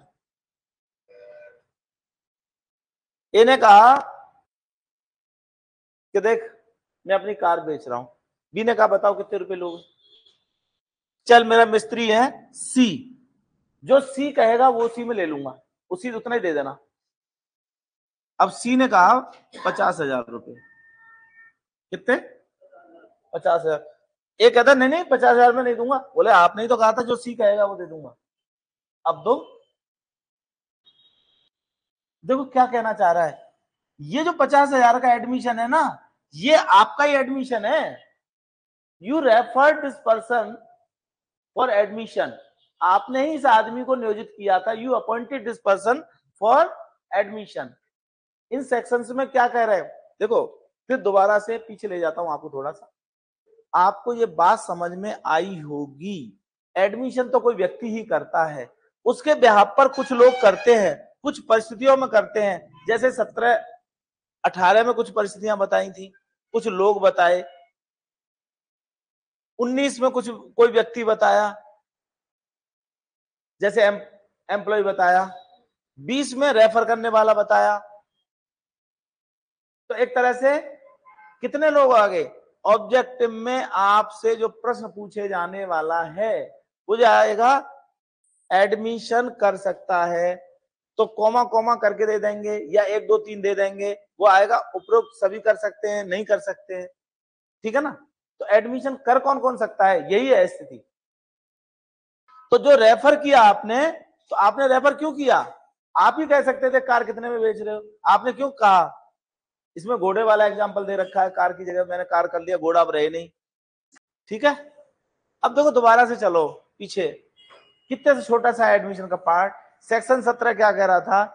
ए ने कहा कि देख मैं अपनी कार बेच रहा हूं। बी ने कहा बताओ कितने रुपए लोगे? चल मेरा मिस्त्री है सी, जो सी कहेगा वो सी में ले लूंगा, उसी उतना ही दे देना। अब सी ने कहा 50,000 रुपए। कितने? 50,000। एक कहता नहीं नहीं 50,000 में नहीं दूंगा। बोले आपने ही तो कहा था जो सी कहेगा वो दे दूंगा। अब दो। देखो क्या कहना चाह रहा है, ये जो 50,000 का एडमिशन है ना, ये आपका ही एडमिशन है। You referred this person for admission, आपने ही इस आदमी को नियोजित किया था। You appointed this person for admission. इन सेक्शंस में क्या कह रहे हैं देखो, फिर दोबारा से पीछे ले जाता हूं आपको थोड़ा सा, आपको ये बात समझ में आई होगी। एडमिशन तो कोई व्यक्ति ही करता है, उसके बेहाफ पर कुछ लोग करते हैं, कुछ परिस्थितियों में करते हैं। जैसे 17-18 में कुछ परिस्थितियां बताई थी, कुछ लोग बताए, 19 में कुछ कोई व्यक्ति बताया, जैसे एम्प्लॉय बताया, 20 में रेफर करने वाला बताया। तो एक तरह से कितने लोग आ गए? ऑब्जेक्टिव में आपसे जो प्रश्न पूछे जाने वाला है वो जाएगा एडमिशन कर सकता है, तो कॉमा कॉमा करके दे देंगे या 1 2 3 दे देंगे, वो आएगा उपरोक्त सभी कर सकते हैं, नहीं कर सकते हैं, ठीक है ना। तो एडमिशन कर कौन कौन सकता है, यही है स्थिति। तो जो रेफर किया आपने, तो आपने रेफर क्यों किया? आप ही कह सकते थे कार कितने में बेच रहे हो, आपने क्यों कहा? इसमें घोड़े वाला एग्जांपल दे रखा है, कार की जगह मैंने कार कर लिया, घोड़ा अब रहे नहीं, ठीक है। अब देखो दोबारा से चलो पीछे, कितने से छोटा सा एडमिशन का पार्ट। सेक्शन 17 क्या कह रहा था?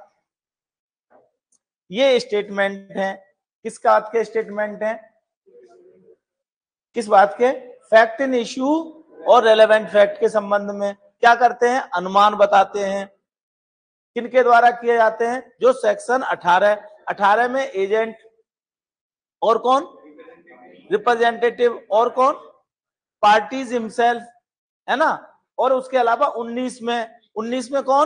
ये स्टेटमेंट है, किस बात के स्टेटमेंट है? किस बात के? फैक्ट इन इश्यू और रेलेवेंट फैक्ट के संबंध में क्या करते हैं? अनुमान बताते हैं। किनके द्वारा किए जाते हैं? जो सेक्शन 18 में एजेंट और कौन? रिप्रेजेंटेटिव और कौन? पार्टीज हिमसेल्फ, है ना। और उसके अलावा 19 में कौन?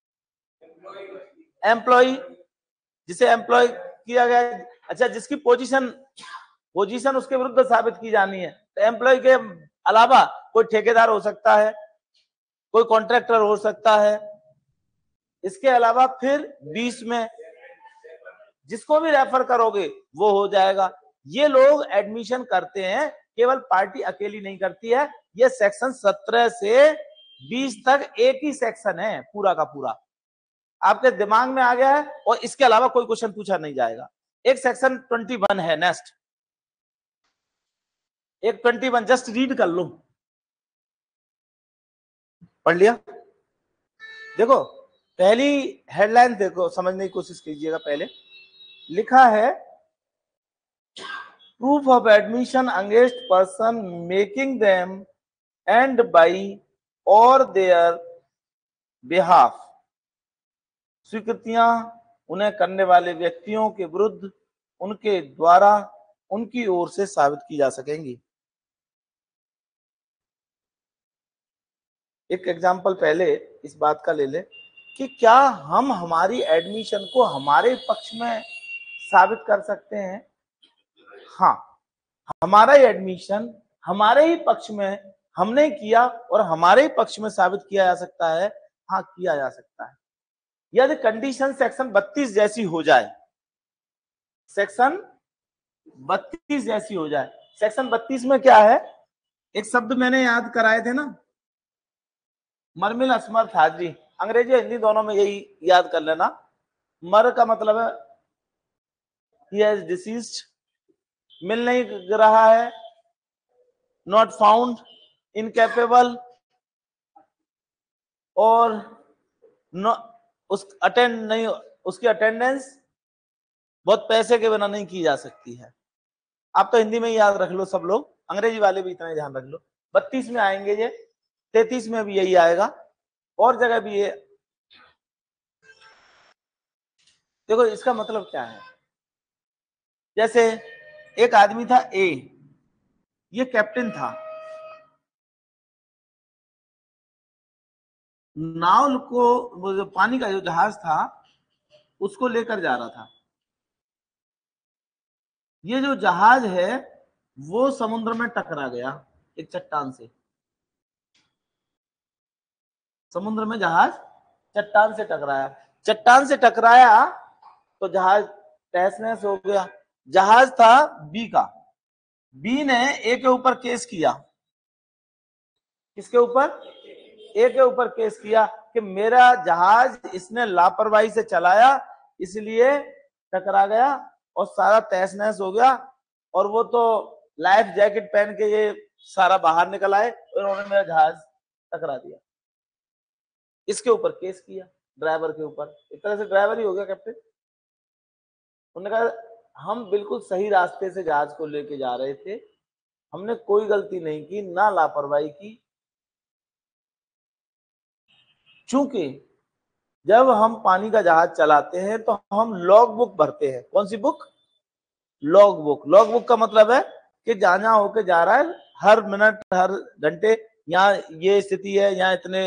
एम्प्लॉय, जिसे एम्प्लॉय किया गया। अच्छा, जिसकी पोजीशन उसके विरुद्ध साबित की जानी है, तो एम्प्लॉय के अलावा कोई ठेकेदार हो सकता है, कोई कॉन्ट्रैक्टर हो सकता है। इसके अलावा फिर 20 में जिसको भी रेफर करोगे वो हो जाएगा। ये लोग एडमिशन करते हैं, केवल पार्टी अकेली नहीं करती है। ये सेक्शन 17 से 20 तक एक ही सेक्शन है, पूरा का पूरा आपके दिमाग में आ गया है, और इसके अलावा कोई क्वेश्चन पूछा नहीं जाएगा। एक सेक्शन 21 है नेक्स्ट, एक 21 जस्ट रीड कर लो। पढ़ लिया? देखो पहली हेडलाइन देखो, समझने की कोशिश कीजिएगा। पहले लिखा है proof of admission against person making them and by और देयर बिहाफ, स्वीकृतियां उन्हें करने वाले व्यक्तियों के विरुद्ध उनके द्वारा उनकी ओर से साबित की जा सकेंगी। एक एग्जांपल पहले इस बात का ले ले कि क्या हम हमारी एडमिशन को हमारे पक्ष में साबित कर सकते हैं? हाँ, हमारा एडमिशन हमारे ही पक्ष में हमने किया और हमारे ही पक्ष में साबित किया जा सकता है। हाँ, किया जा सकता है यदि कंडीशन सेक्शन 32 जैसी हो जाए। सेक्शन 32 जैसी हो जाए। सेक्शन 32 में क्या है? एक शब्द मैंने याद कराए थे ना, मरमिल असमर्थ हाजिरी, अंग्रेजी हिंदी दोनों में यही याद कर लेना। मर का मतलब है he has deceased, मिल नहीं रहा है, नॉट फाउंड, इनकेपेबल, और उस अटेंड नहीं, उसकी अटेंडेंस बहुत पैसे के बिना नहीं की जा सकती है। आप तो हिंदी में ही याद रख लो सब लोग, अंग्रेजी वाले भी इतना ही ध्यान रख लो। 32 में आएंगे ये, 33 में भी यही आएगा, और जगह भी ये। देखो इसका मतलब क्या है, जैसे एक आदमी था ए, ये कैप्टन था, नाव को, वो जो पानी का जो जहाज था उसको लेकर जा रहा था। ये जो जहाज है वो समुद्र में टकरा गया एक चट्टान से, समुद्र में जहाज चट्टान से टकराया, चट्टान से टकराया तो जहाज तहस नहस हो गया। जहाज था बी का, बी ने ए के ऊपर केस किया, किसके ऊपर, ए के ऊपर केस किया कि मेरा जहाज इसने लापरवाही से चलाया इसलिए टकरा गया और सारा तहस नहस हो गया, और वो तो लाइफ जैकेट पहन के ये सारा बाहर निकल आए और उन्होंने मेरा जहाज टकरा दिया। इसके ऊपर केस किया, ड्राइवर के ऊपर, एक तरह से ड्राइवर ही हो गया कैप्टन। उन्होंने कहा हम बिल्कुल सही रास्ते से जहाज को लेके जा रहे थे, हमने कोई गलती नहीं की, ना लापरवाही की, चूंकि जब हम पानी का जहाज चलाते हैं तो हम लॉग बुक भरते हैं। कौन सी book, log book. Log book का मतलब है कि जहां जहां होके जा रहा है, हर मिनट हर घंटे यहाँ ये स्थिति है, यहाँ इतने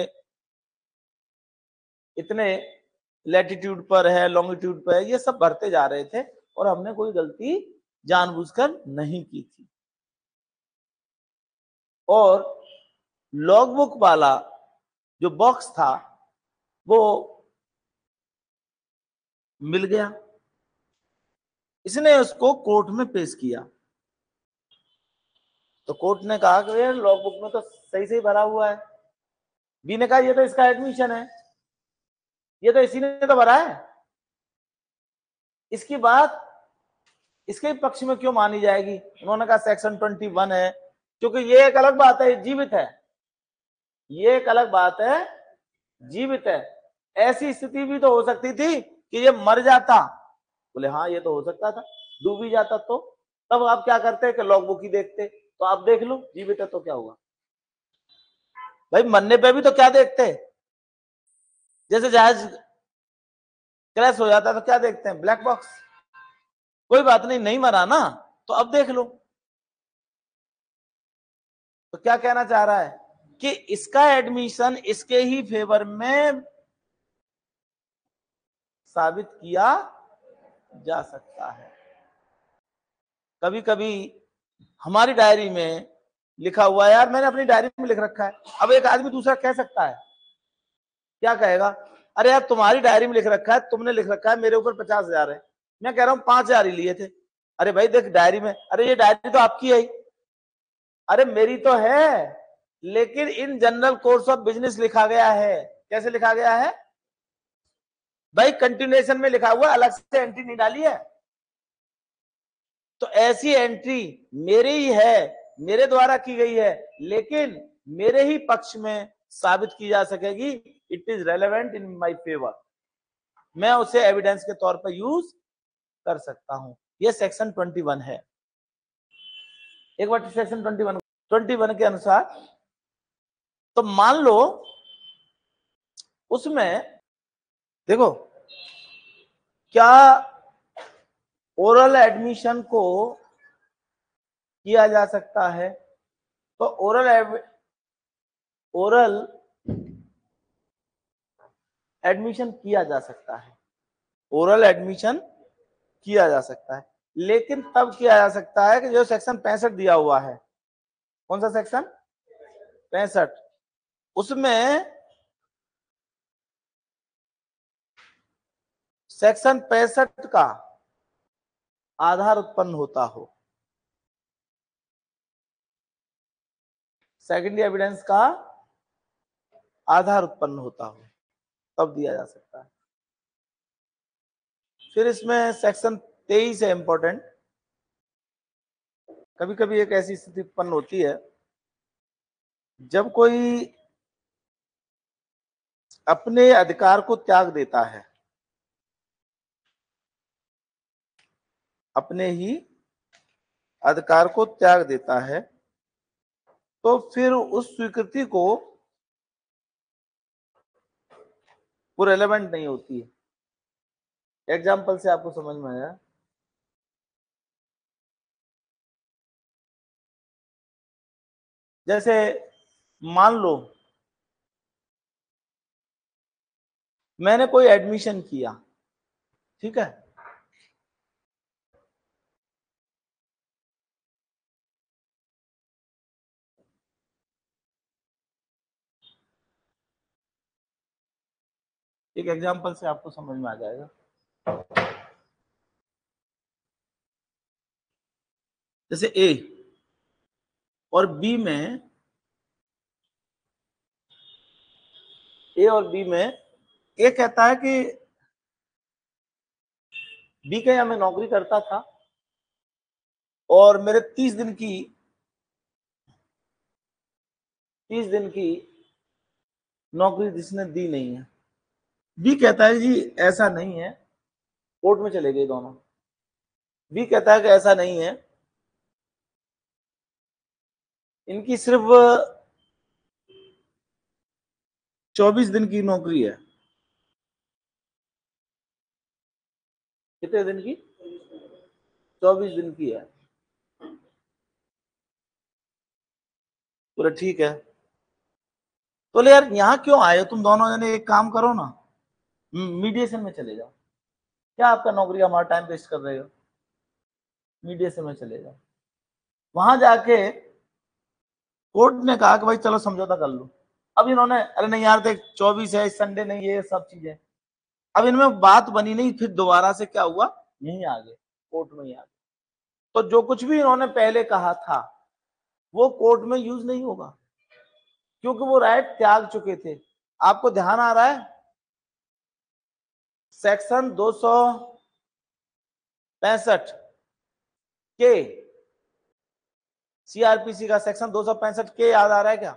इतने लैटिट्यूड पर है, लॉन्गिट्यूड पर है, ये सब भरते जा रहे थे और हमने कोई गलती जानबूझकर नहीं की थी। और लॉग बुक वाला जो बॉक्स था वो मिल गया, इसने उसको कोर्ट में पेश किया, तो कोर्ट ने कहा कि यार लॉग बुक में तो सही सही भरा हुआ है। बी ने कहा ये तो इसका एडमिशन है, ये तो इसी ने तो भरा है, इसकी बात इसके पक्ष में क्यों मानी जाएगी। उन्होंने कहा सेक्शन 21 है, क्योंकि ये एक अलग बात है, जीवित है, ये एक अलग बात है, जीवित है। ऐसी स्थिति भी तो हो सकती थी कि ये मर जाता, बोले हाँ ये तो हो सकता था, डूब ही जाता, तो तब आप क्या करते कि लॉग बुक ही देखते, तो आप देख लो जीवित है तो क्या हुआ। भाई मरने पे भी तो क्या देखते हैं, जैसे जहाज क्रैश हो जाता है तो क्या देखते हैं, ब्लैक बॉक्स, कोई बात नहीं, नहीं मरा ना, तो अब देख लो। तो क्या कहना चाह रहा है कि इसका एडमिशन इसके ही फेवर में साबित किया जा सकता है। कभी कभी हमारी डायरी में लिखा हुआ है, यार मैंने अपनी डायरी में लिख रखा है, अब एक आदमी दूसरा कह सकता है, क्या कहेगा, अरे यार तुम्हारी डायरी में लिख रखा है, तुमने लिख रखा है मेरे ऊपर 50,000 है, मैं कह रहा हूं 5,000 ही लिए थे। अरे भाई देख डायरी में, अरे ये डायरी तो आपकी है, अरे मेरी तो है, लेकिन in general course of business लिखा गया है। कैसे लिखा गया है भाई, कंटिन्यूएशन में लिखा हुआ, अलग से एंट्री नहीं डाली है। तो ऐसी एंट्री मेरी ही है, मेरे द्वारा की गई है, लेकिन मेरे ही पक्ष में साबित की जा सकेगी, it is relevant in my favour, मैं उसे एविडेंस के तौर पर यूज कर सकता हूं। ये सेक्शन 21 है। एक बार सेक्शन 21 के अनुसार, तो मान लो उसमें देखो क्या ओरल एडमिशन को किया जा सकता है, तो ओरल एडमिशन किया जा सकता है, ओरल एडमिशन किया जा सकता है, लेकिन तब किया जा सकता है कि जो सेक्शन 65 दिया हुआ है, कौन सा सेक्शन 65, उसमें सेक्शन 65 का आधार उत्पन्न होता हो। सेकेंडरी एविडेंस का आधार उत्पन्न होता हो तब दिया जा सकता है। फिर इसमें सेक्शन 23 है इंपॉर्टेंट। कभी कभी एक ऐसी स्थिति उत्पन्न होती है जब कोई अपने अधिकार को त्याग देता है, अपने ही अधिकार को त्याग देता है, तो फिर उस स्वीकृति को वो रेलेवेंट नहीं होती है। एग्जाम्पल से आपको समझ में आया? जैसे मान लो मैंने कोई एडमिशन किया, ठीक है, एक एग्जाम्पल से आपको समझ में आ जाएगा। जैसे ए और बी में, ए और बी में ए कहता है कि बी के यहां मैं नौकरी करता था और मेरे 30 दिन की नौकरी जिसने दी नहीं है। बी कहता है जी ऐसा नहीं है, कोर्ट में चले गए दोनों। बी कहता है कि ऐसा नहीं है, इनकी सिर्फ 24 दिन की नौकरी है। कितने दिन की? 24 दिन की है। बोले ठीक है। तो ले यार यहाँ क्यों आए हो तुम दोनों जने? एक काम करो ना, मीडिएशन में चले जाओ। क्या आपका नौकरी का हमारा टाइम वेस्ट कर रहे हो? मीडिएशन में चले जाओ। वहां जाके कोर्ट ने कहा कि भाई चलो समझौता कर लो। अब इन्होंने अरे नहीं यार देख 24 है, संडे नहीं, ये सब चीजें, अब इनमें बात बनी नहीं। फिर दोबारा से क्या हुआ, यहीं आ गए, कोर्ट में ही आ गए। तो जो कुछ भी इन्होंने पहले कहा था वो कोर्ट में यूज नहीं होगा, क्योंकि वो राइट त्याग चुके थे। आपको ध्यान आ रहा है? सेक्शन 265 के सीआरपीसी का सेक्शन 265 के याद आ रहा है क्या?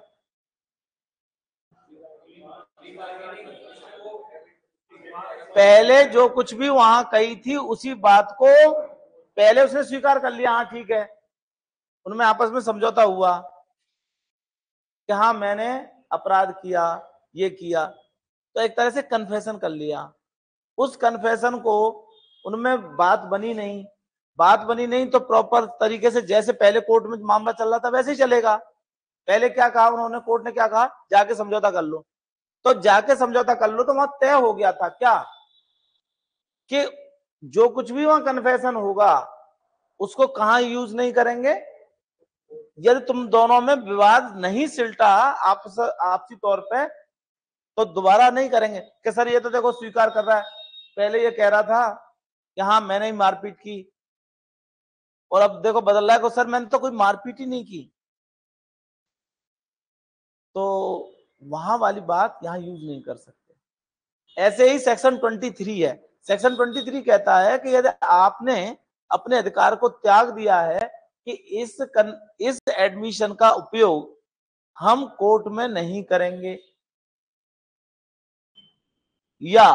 पहले जो कुछ भी वहां कही थी उसी बात को पहले उसने स्वीकार कर लिया। हाँ ठीक है, उनमें आपस में समझौता हुआ कि हाँ मैंने अपराध किया, ये किया, तो एक तरह से कन्फेशन कर लिया। उस कन्फेशन को उनमें बात बनी नहीं, बात बनी नहीं तो प्रॉपर तरीके से जैसे पहले कोर्ट में मामला चल रहा था वैसे ही चलेगा। पहले क्या कहा उन्होंने, कोर्ट ने क्या कहा, जाके समझौता कर लो। तो जाके समझौता कर लो तो वहां तय हो गया था क्या कि जो कुछ भी वहां कन्फेशन होगा उसको कहां यूज नहीं करेंगे? यदि तुम दोनों में विवाद नहीं सिलटा आपसी तौर पे तो दोबारा नहीं करेंगे कि सर ये तो देखो स्वीकार कर रहा है, पहले ये कह रहा था कि हाँ मैंने ही मारपीट की, और अब देखो बदल रहा है कि सर मैंने तो कोई मारपीट ही नहीं की। तो वहां वाली बात यहां यूज नहीं कर सकते। ऐसे ही सेक्शन 23 है। सेक्शन 23 कहता है कि यदि आपने अपने अधिकार को त्याग दिया है कि इस एडमिशन का उपयोग हम कोर्ट में नहीं करेंगे, या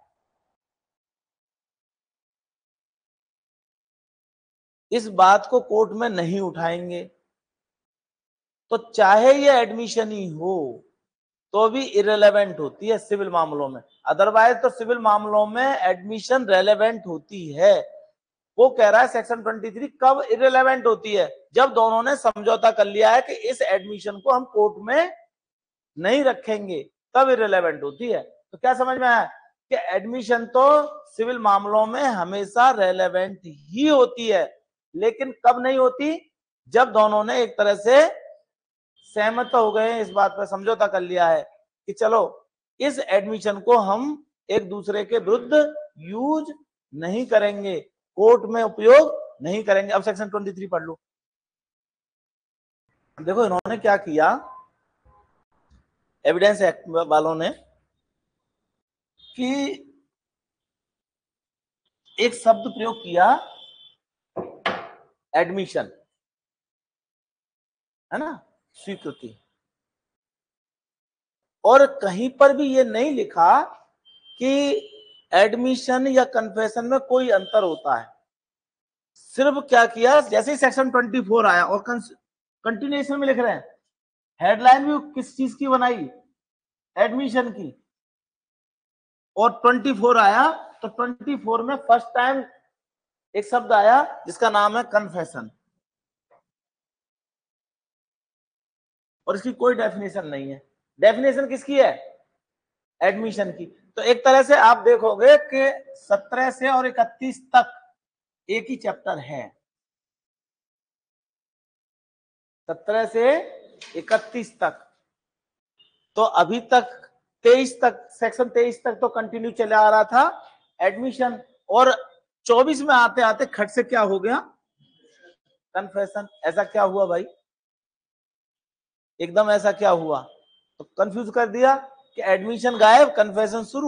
इस बात को कोर्ट में नहीं उठाएंगे, तो चाहे ये एडमिशन ही हो तो भी इरेलेवेंट होती है सिविल मामलों में। अदरवाइज तो सिविल मामलों में एडमिशन रेलेवेंट होती है। वो कह रहा है सेक्शन 23 कब इरेलेवेंट होती है, जब दोनों ने समझौता कर लिया है कि इस एडमिशन को हम कोर्ट में नहीं रखेंगे, तब इरेलेवेंट होती है। तो क्या समझ में आया कि एडमिशन तो सिविल मामलों में हमेशा रेलेवेंट ही होती है, लेकिन कब नहीं होती, जब दोनों ने एक तरह से सहमत हो गए, इस बात पर समझौता कर लिया है कि चलो इस एडमिशन को हम एक दूसरे के विरुद्ध यूज नहीं करेंगे, कोर्ट में उपयोग नहीं करेंगे। अब सेक्शन 23 पढ़ लो। देखो इन्होंने क्या किया एविडेंस एक्ट वालों ने कि एक शब्द प्रयोग किया, एडमिशन, है ना, स्वीकृति, और कहीं पर भी ये नहीं लिखा कि एडमिशन या कन्फेशन में कोई अंतर होता है। सिर्फ क्या किया, जैसे ही सेक्शन 24 आया और कंटिन्यूएशन में लिख रहे हैं, हेडलाइन भी किस चीज की बनाई, एडमिशन की, और 24 आया तो 24 में फर्स्ट टाइम एक शब्द आया जिसका नाम है कन्फेशन, और इसकी कोई डेफिनेशन नहीं है। डेफिनेशन किसकी है, एडमिशन की। तो एक तरह से आप देखोगे कि 17 से और 31 तक एक ही चैप्टर है, 17 से 31 तक। तो अभी तक 23 तक, सेक्शन 23 तक तो कंटिन्यू चला आ रहा था एडमिशन, और 24 में आते आते खट से क्या हो गया, कन्फेशन। ऐसा क्या हुआ भाई, एकदम ऐसा क्या हुआ, तो कंफ्यूज कर दिया कि एडमिशन गायब, कन्फेशन शुरू।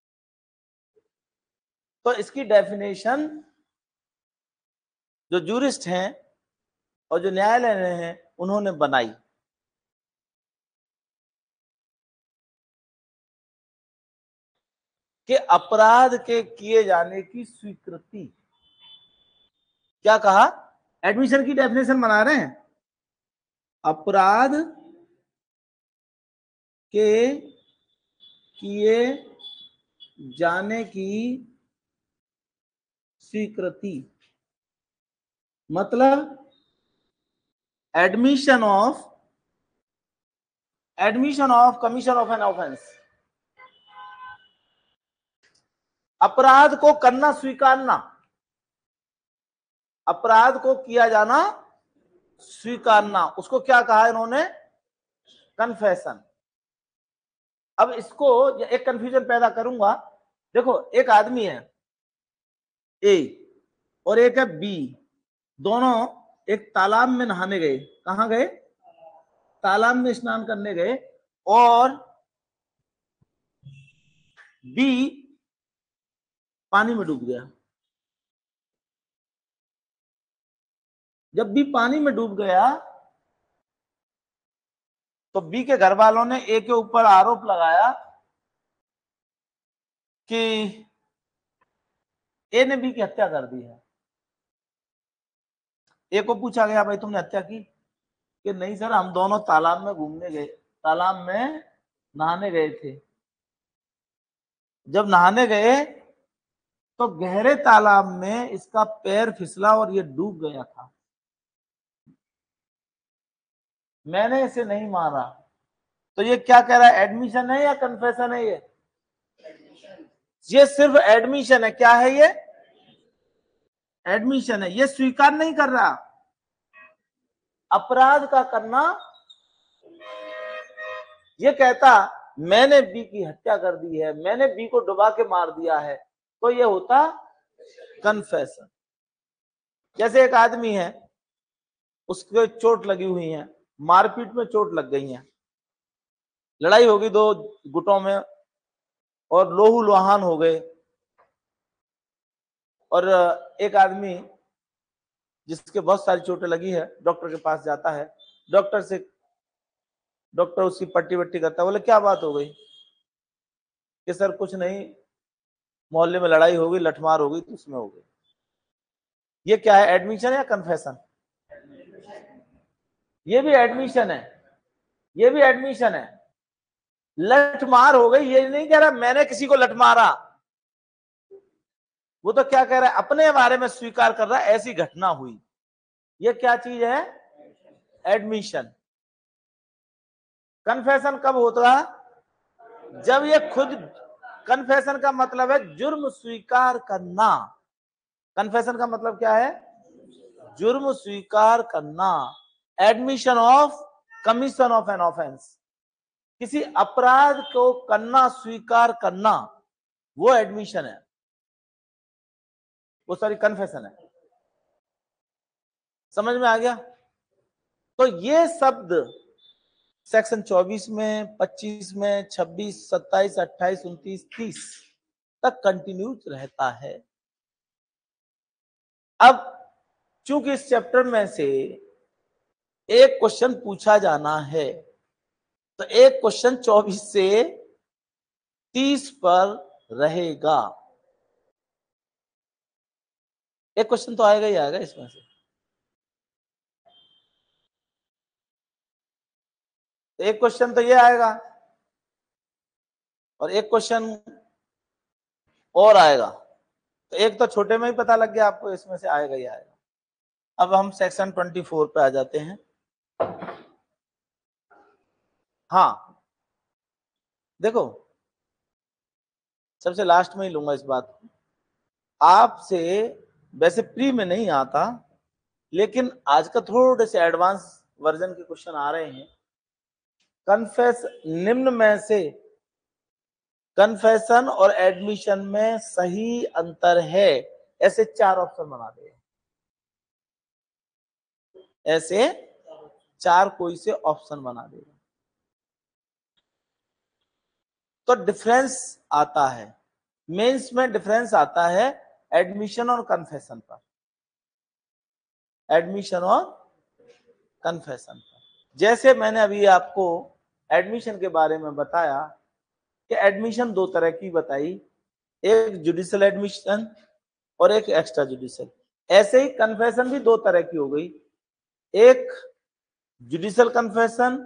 तो इसकी डेफिनेशन जो जूरिस्ट हैं और जो न्यायालय हैं उन्होंने बनाई कि अपराध के किए जाने की स्वीकृति। क्या कहा, एडमिशन की डेफिनेशन बना रहे हैं, अपराध के किए जाने की स्वीकृति, मतलब admission of commission of an offence, अपराध को करना स्वीकारना, अपराध को किया जाना स्वीकारना, उसको क्या कहा इन्होंने, कन्फेशन। अब इसको एक कंफ्यूजन पैदा करूंगा। देखो, एक आदमी है ए और एक है बी, दोनों एक तालाब में नहाने गए। कहां गए, तालाब में स्नान करने गए, और बी पानी में डूब गया। जब बी पानी में डूब गया तो बी के घर वालों ने ए के ऊपर आरोप लगाया कि ए ने बी की हत्या कर दी है। ए को पूछा गया, भाई तुमने हत्या की, कि नहीं सर, हम दोनों तालाब में घूमने गए, तालाब में नहाने गए थे। जब नहाने गए तो गहरे तालाब में इसका पैर फिसला और ये डूब गया था, मैंने इसे नहीं मारा। तो ये क्या कह रहा है, एडमिशन है या कन्फेशन है? ये सिर्फ एडमिशन है। क्या है ये, एडमिशन है। ये स्वीकार नहीं कर रहा अपराध का करना। ये कहता मैंने बी की हत्या कर दी है, मैंने बी को डुबा के मार दिया है, तो ये होता कन्फेशन। जैसे एक आदमी है, उसके चोट लगी हुई है, मारपीट में चोट लग गई है, लड़ाई होगी दो गुटों में और लोहू लोहान हो गए, और एक आदमी जिसके बहुत सारी चोटें लगी है डॉक्टर के पास जाता है, डॉक्टर उसकी पट्टी वट्टी करता है। बोले क्या बात हो गई, कि सर कुछ नहीं, मोहल्ले में लड़ाई हो गई, लठमार हो गई, तो उसमें हो गई। ये क्या है, एडमिशन या कन्फेशन? ये भी एडमिशन है, ये भी एडमिशन है। लठमार हो गई, ये नहीं कह रहा मैंने किसी को लठमारा, वो तो क्या कह रहा है, अपने बारे में स्वीकार कर रहा है ऐसी घटना हुई। ये क्या चीज है, एडमिशन। कन्फेशन कब होता, जब ये खुद, कन्फेशन का मतलब है जुर्म स्वीकार करना। कन्फेशन का मतलब क्या है, जुर्म स्वीकार करना। Admission of commission of an offence, किसी अपराध को करना, स्वीकार करना, वो एडमिशन है, वो सॉरी कन्फेशन है। समझ में आ गया? तो ये शब्द सेक्शन 24 में, 25 में, 26, 27, 28, 29, 30 तक कंटिन्यू रहता है। अब चूंकि इस चैप्टर में से एक क्वेश्चन पूछा जाना है, तो एक क्वेश्चन 24 से 30 पर रहेगा। एक क्वेश्चन तो आएगा ही आएगा इसमें से। तो एक क्वेश्चन तो ये आएगा और एक क्वेश्चन और आएगा, तो एक तो छोटे में ही पता लग गया आपको, इसमें से आएगा ही आएगा। अब हम सेक्शन 24 पे आ जाते हैं। हाँ देखो, सबसे लास्ट में ही लूंगा इस बात को। आपसे वैसे प्री में नहीं आता, लेकिन आज का थोड़े से एडवांस वर्जन के क्वेश्चन आ रहे हैं। कन्फेस, निम्न में से कन्फेशन और एडमिशन में सही अंतर है, ऐसे 4 ऑप्शन बना दे, ऐसे 4 कोई से ऑप्शन बना देगा तो डिफरेंस आता है। मेंस में डिफरेंस आता है एडमिशन और कन्फेशन पर, एडमिशन और कन्फेशन पर। जैसे मैंने अभी आपको एडमिशन के बारे में बताया कि एडमिशन 2 तरह की बताई, एक जुडिशियल एडमिशन और एक एक्स्ट्रा जुडिशियल। ऐसे ही कन्फेशन भी 2 तरह की हो गई, एक जुडिशियल कन्फेशन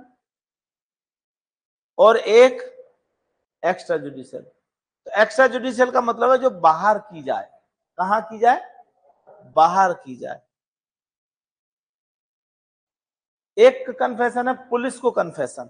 और एक एक्स्ट्रा जुडिशियल। तो एक्स्ट्रा जुडिशियल का मतलब है जो बाहर की जाए। कहां की जाए? बाहर की जाए। एक कन्फेशन है पुलिस को कन्फेशन,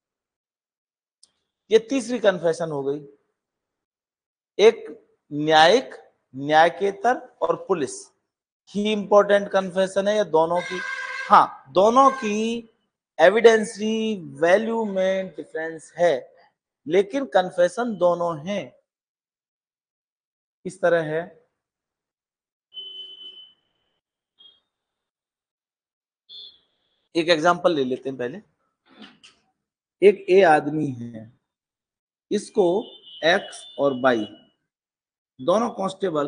ये तीसरी कन्फेशन हो गई। एक न्यायिक, न्यायकेतर और पुलिस ही इंपॉर्टेंट कन्फेशन है, या दोनों की? हाँ, दोनों की एविडेंसरी वैल्यू में डिफरेंस है, लेकिन कन्फेशन दोनों हैं। इस तरह है। एक एग्जांपल ले लेते हैं पहले। एक ए आदमी है, इसको एक्स और वाई दोनों कांस्टेबल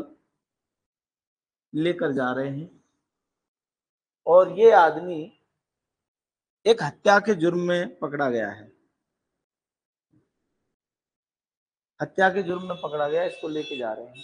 लेकर जा रहे हैं, और ये आदमी एक हत्या के जुर्म में पकड़ा गया है। हत्या के जुर्म में पकड़ा गया, इसको लेके जा रहे हैं।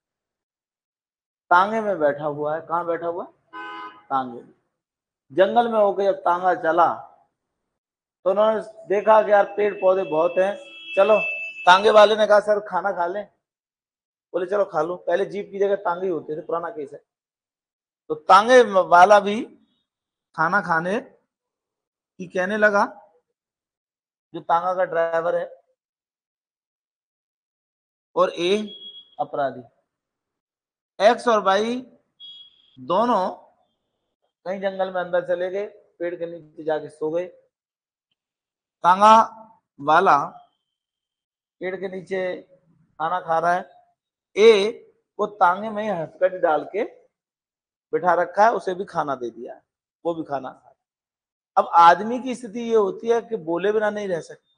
तांगे में बैठा हुआ है। कहां बैठा हुआ है? तांगे में। जंगल में होकर जब तांगा चला तो उन्होंने देखा कि यार पेड़ पौधे बहुत हैं, चलो। तांगे वाले ने कहा सर खाना खा लें। बोले चलो खा लो। पहले जीप की जगह तांगे होते थे, पुराना केस है। तो तांगे वाला भी खाना खाने की कहने लगा, जो तांगा का ड्राइवर है, और ए अपराधी। एक्स और वाई दोनों कहीं जंगल में अंदर चले गए, पेड़ के नीचे जाके सो गए। तांगा वाला पेड़ के नीचे खाना खा रहा है, ए को तांगे में ही हथकड़ी डाल के बिठा रखा है, उसे भी खाना दे दिया है, वो भी खाना खा। अब आदमी की स्थिति ये होती है कि बोले बिना नहीं रह सकता।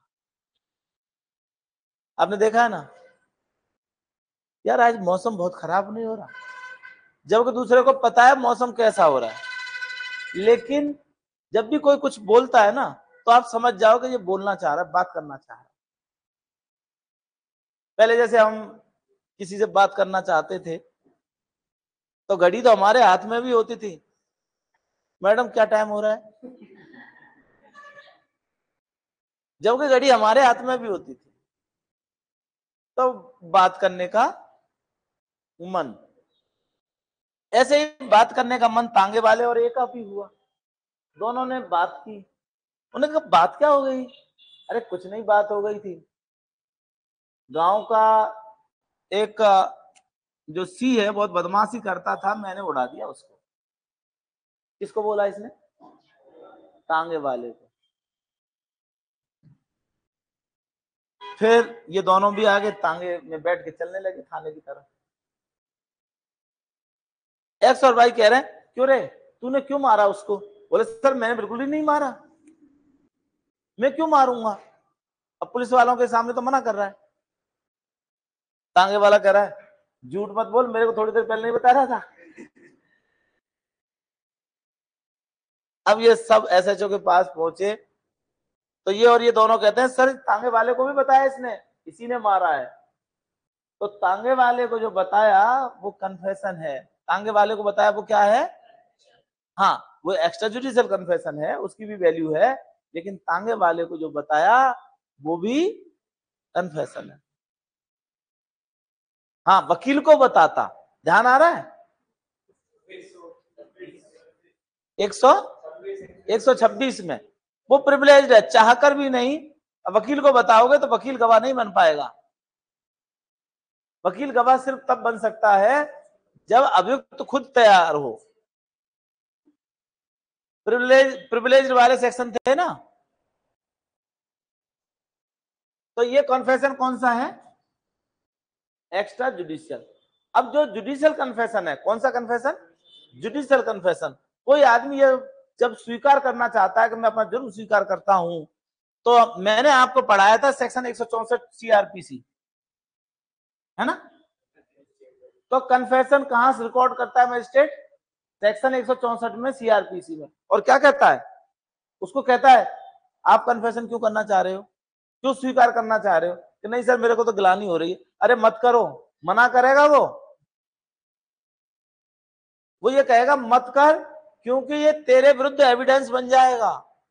आपने देखा है ना, यार आज मौसम बहुत खराब नहीं हो रहा, जबकि दूसरे को पता है मौसम कैसा हो रहा है, लेकिन जब भी कोई कुछ बोलता है ना, तो आप समझ जाओ कि ये बोलना चाह रहा है, बात करना चाह रहा है। पहले जैसे हम किसी से बात करना चाहते थे तो घड़ी तो हमारे हाथ में भी होती थी, मैडम क्या टाइम हो रहा है, जबकि घड़ी हमारे हाथ में भी होती थी। तो बात करने का मन, ऐसे ही बात करने का मन तांगे वाले और एक आप ही हुआ। दोनों ने बात की। उन्होंने कहा बात क्या हो गई? अरे कुछ नहीं, बात हो गई थी, गांव का एक जो सी है बहुत बदमाशी करता था, मैंने उड़ा दिया उसको। किसको बोला इसने? तांगे वाले को। फिर ये दोनों भी आगे तांगे में बैठ के चलने लगे थाने की तरफ। एक्स और वाई कह रहे हैं क्यों रे, तूने क्यों मारा उसको? बोले सर मैंने बिल्कुल ही नहीं मारा, मैं क्यों मारूंगा? अब पुलिस वालों के सामने तो मना कर रहा है। तांगे वाला कह रहा है झूठ मत बोल, मेरे को थोड़ी देर पहले नहीं बता रहा था। अब ये सब एसएचओ के पास पहुंचे तो ये और ये दोनों कहते हैं सर तांगे वाले को भी बताया इसने, इसी ने मारा है। तो तांगे वाले को जो बताया वो कन्फेशन है। तांगे वाले को बताया वो क्या है? हाँ, वो एक्स्ट्रा जुडिशियल कन्फेशन है, उसकी भी वैल्यू है, लेकिन तांगे वाले को जो बताया वो भी कन्फेशन है। हाँ, वकील को बताता, ध्यान आ रहा है? 126 में वो प्रिविलेज्ड है, चाहकर भी नहीं। वकील को बताओगे तो वकील गवाह नहीं बन पाएगा। वकील गवाह सिर्फ तब बन सकता है जब अभियुक्त तो खुद तैयार हो। प्रिविलेज वाले सेक्शन थे ना, तो ये कन्फेशन कौन सा है? Extra judicial. अब जो जुडिशियल कन्फेशन है, कौन सा कन्फेशन? Judicial confession. कोई आदमी ये जब स्वीकार करना चाहता है कि मैं अपना जुर्म स्वीकार करता हूं, तो मैंने आपको पढ़ाया था सेक्शन 164 सीआरपीसी, है ना? तो कन्फेशन कहां से रिकॉर्ड करता है मजिस्ट्रेट? सेक्शन 164 में सीआरपीसी में। और क्या कहता है? उसको कहता है आप कन्फेशन क्यों करना चाह रहे हो, क्यों स्वीकार करना चाह रहे हो? कि नहीं सर मेरे को तो गिलानी हो रही है। अरे मत करो, मना करेगा वो ये कहेगा मत कर, क्योंकि ये तेरे विरुद्ध एविडेंस बन जाएगा।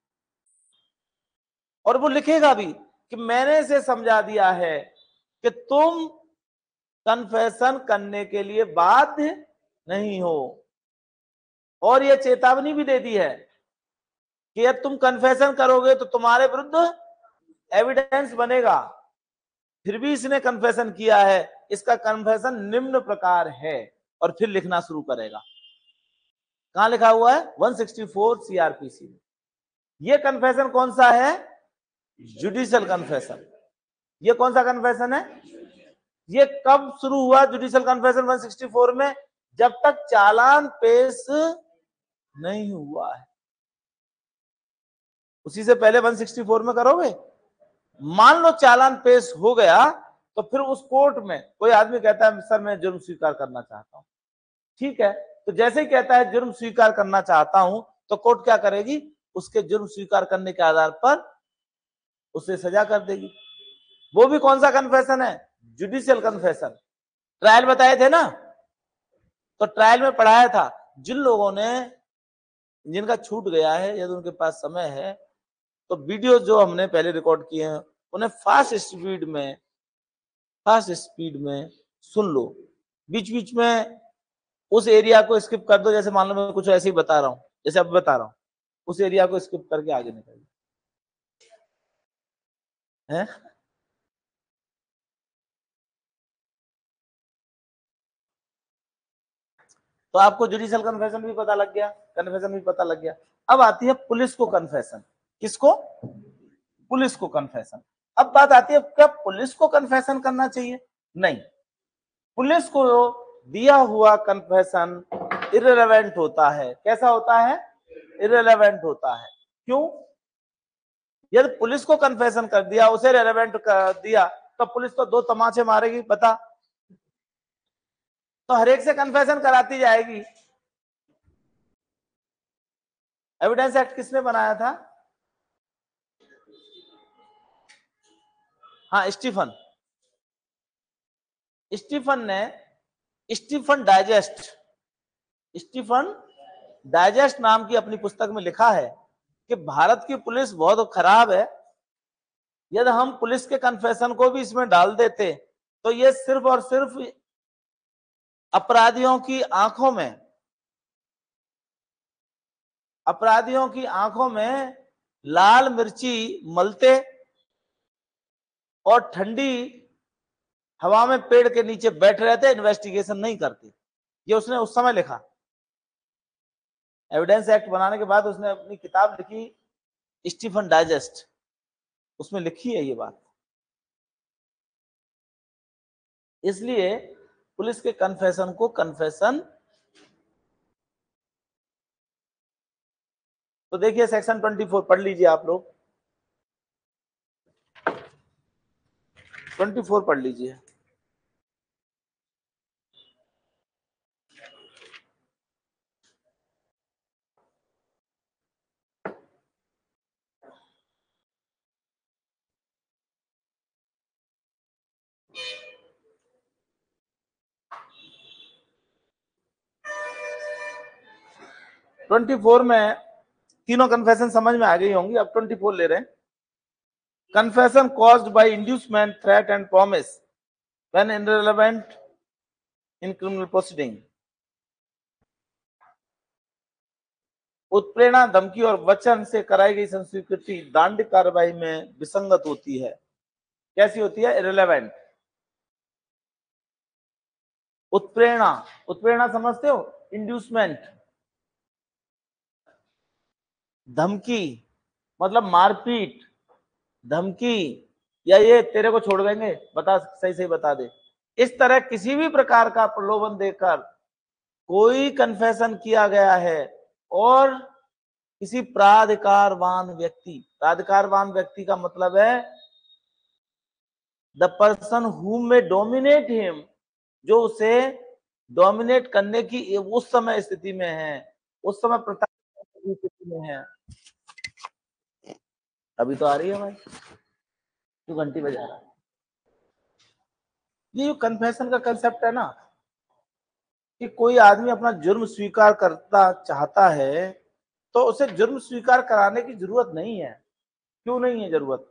और वो लिखेगा भी कि मैंने इसे समझा दिया है कि तुम कन्फेशन करने के लिए बाध्य नहीं हो, और ये चेतावनी भी दे दी है कि अब तुम कन्फेशन करोगे तो तुम्हारे विरुद्ध एविडेंस बनेगा। फिर भी इसने कन्फेशन किया है, इसका कन्फेशन निम्न प्रकार है, और फिर लिखना शुरू करेगा। कहां लिखा हुआ है? 164 सीआरपीसी में। ये कन्फेशन कौन सा है? Judicial confession. ये कौन सा कन्फेशन है? ये कब शुरू हुआ जुडिशियल कन्फेशन 164 में? जब तक चालान पेश नहीं हुआ है। उसी से पहले 164 में करोगे? मान लो चालान पेश हो गया, तो फिर उस कोर्ट में कोई आदमी कहता है सर मैं जुर्म स्वीकार करना चाहता हूं। ठीक है, तो जैसे ही कहता है जुर्म स्वीकार करना चाहता हूं, तो कोर्ट क्या करेगी? उसके जुर्म स्वीकार करने के आधार पर उसे सजा कर देगी। वो भी कौन सा कन्फेशन है? Judicial confession. ट्रायल बताए थे ना, तो ट्रायल में पढ़ाया था जिन लोगों ने, जिनका छूट गया है यदि उनके पास समय है तो वीडियो जो हमने पहले रिकॉर्ड किए हैं उन्हें फास्ट स्पीड में सुन लो। बीच बीच में उस एरिया को स्किप कर दो, जैसे मान लो मैं कुछ ऐसे ही बता रहा हूं, जैसे अब बता रहा हूं, उस एरिया को स्किप करके आगे निकल है। तो आपको जुडिशियल कन्फेशन भी पता लग गया, कन्फेशन भी पता लग गया। अब आती है पुलिस को कन्फेशन। किसको? पुलिस को कन्फेशन। अब बात आती है क्या पुलिस को कन्फेशन करना चाहिए? नहीं, पुलिस को दिया हुआ कन्फेशन इररिलेवेंट होता है। कैसा होता है? इररिलेवेंट होता है। क्यों? यदि पुलिस को कन्फेशन कर दिया, उसे रेलेवेंट कर दिया, तो पुलिस तो दो तमाचे मारेगी, बता। तो हर एक से कन्फेशन कराती जाएगी। एविडेंस एक्ट किसने बनाया था? हाँ, स्टीफन ने स्टीफन डाइजेस्ट नाम की अपनी पुस्तक में लिखा है कि भारत की पुलिस बहुत खराब है। यदि हम पुलिस के कन्फेशन को भी इसमें डाल देते तो ये सिर्फ और सिर्फ अपराधियों की आंखों में लाल मिर्ची मलते और ठंडी हवा में पेड़ के नीचे बैठ रहते, इन्वेस्टिगेशन नहीं करते। ये उसने उस समय लिखा। एविडेंस एक्ट बनाने के बाद उसने अपनी किताब लिखी स्टीफन डाइजेस्ट, उसमें लिखी है ये बात। इसलिए पुलिस के कन्फेशन को कन्फेशन, तो देखिए सेक्शन 24 पढ़ लीजिए आप लोग। 24 पढ़ लीजिए। ट्वेंटी फोर में तीनों कन्फेशन समझ में आ गई होंगी, अब 24 ले रहे हैं। Confession caused by inducement, threat and promise when irrelevant in criminal proceeding. उत्प्रेरणा, धमकी और वचन से कराई गई संस्वीकृति दंड कार्रवाई में विसंगत होती है। कैसी होती है? इररिलेवेंट। उत्प्रेरणा, उत्प्रेरणा समझते हो? इंड्यूसमेंट। धमकी मतलब मारपीट, धमकी, या ये तेरे को छोड़ देंगे, बता, सही सही बता दे, इस तरह किसी भी प्रकार का प्रलोभन देकर कोई कन्फेशन किया गया है और किसी प्राधिकारवान व्यक्ति, प्राधिकारवान व्यक्ति का मतलब है the person who may dominate him, जो उसे डोमिनेट करने की उस समय स्थिति में है, उस समय प्रताड़ित की स्थिति में है। अभी तो आ रही है भाई, क्यों घंटी बजा रहा है? ये जो कन्फेशन का कंसेप्ट है ना, कि कोई आदमी अपना जुर्म स्वीकार करता चाहता है तो उसे जुर्म स्वीकार कराने की जरूरत नहीं है। क्यों नहीं है जरूरत?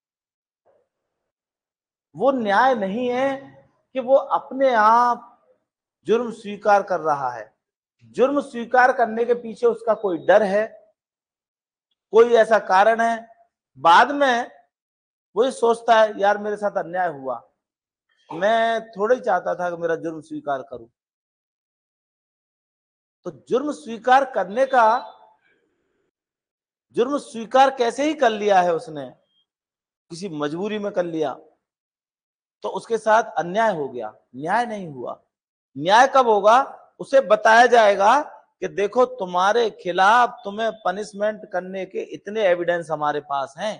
वो न्याय नहीं है कि वो अपने आप जुर्म स्वीकार कर रहा है। जुर्म स्वीकार करने के पीछे उसका कोई डर है, कोई ऐसा कारण है। बाद में वो सोचता है यार मेरे साथ अन्याय हुआ, मैं थोड़ा ही चाहता था कि मेरा जुर्म स्वीकार करूं। तो जुर्म स्वीकार करने का, जुर्म स्वीकार कैसे ही कर लिया है उसने, किसी मजबूरी में कर लिया, तो उसके साथ अन्याय हो गया, न्याय नहीं हुआ। न्याय कब होगा? उसे बताया जाएगा कि देखो तुम्हारे खिलाफ तुम्हें पनिशमेंट करने के इतने एविडेंस हमारे पास हैं,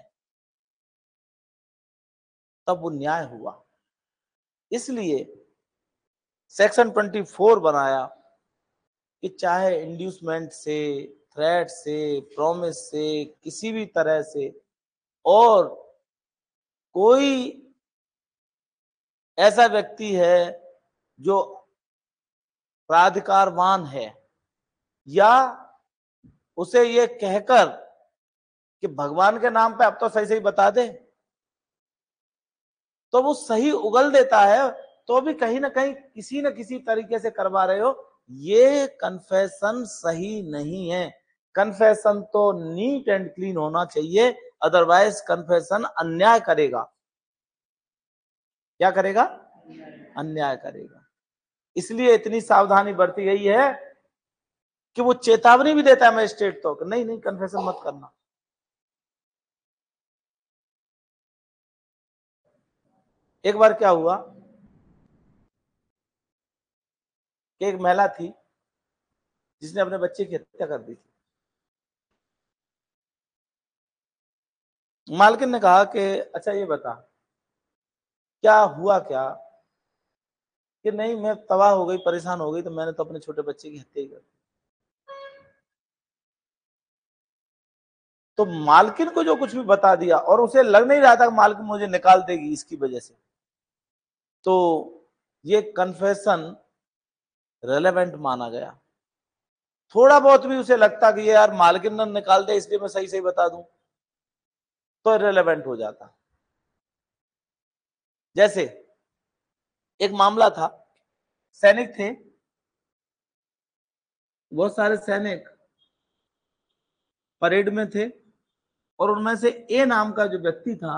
तब वो न्याय हुआ। इसलिए सेक्शन 24 बनाया कि चाहे इंड्यूसमेंट से, थ्रेट से, प्रॉमिस से, किसी भी तरह से, और कोई ऐसा व्यक्ति है जो प्राधिकारवान है, या उसे ये कहकर कि भगवान के नाम पे अब तो सही सही बता दे, तो वो सही उगल देता है, तो भी कहीं ना कहीं किसी न किसी तरीके से करवा रहे हो। ये कन्फेशन सही नहीं है। कन्फेशन तो नीट एंड क्लीन होना चाहिए, अदरवाइज कन्फेशन अन्याय करेगा। क्या करेगा? अन्याय करेगा। इसलिए इतनी सावधानी बरती गई है कि वो चेतावनी भी देता है मजिस्ट्रेट तो, नहीं नहीं कन्फेशन मत करना। एक बार क्या हुआ कि एक महिला थी जिसने अपने बच्चे की हत्या कर दी थी। मालकिन ने कहा कि अच्छा ये बता क्या हुआ क्या? कि नहीं मैं तबाह हो गई, परेशान हो गई, तो मैंने तो अपने छोटे बच्चे की हत्या ही कर दी। तो मालकिन को जो कुछ भी बता दिया, और उसे लग नहीं रहा था कि मालकिन मुझे निकाल देगी इसकी वजह से, तो ये कन्फेशन रेलेवेंट माना गया। थोड़ा बहुत भी उसे लगता कि ये यार मालकिन ने निकाल दे इसलिए मैं सही सही बता दूं, तो रेलेवेंट हो जाता। जैसे एक मामला था, सैनिक थे, बहुत सारे सैनिक परेड में थे, और उनमें से ए नाम का जो व्यक्ति था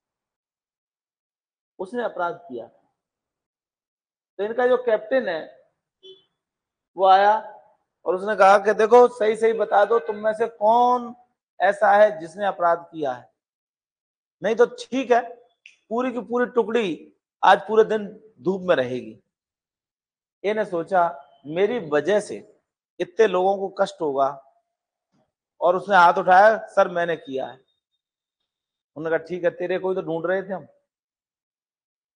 उसने अपराध किया। तो इनका जो कैप्टन है वो आया और उसने कहा कि देखो सही सही बता दो तुम में से कौन ऐसा है जिसने अपराध किया है, नहीं तो ठीक है पूरी की पूरी टुकड़ी आज पूरे दिन धूप में रहेगी। ए ने सोचा मेरी वजह से इतने लोगों को कष्ट होगा, और उसने हाथ उठाया, सर मैंने किया है। उन्होंने कहा ठीक है, तेरे को ही तो ढूंढ रहे थे हम,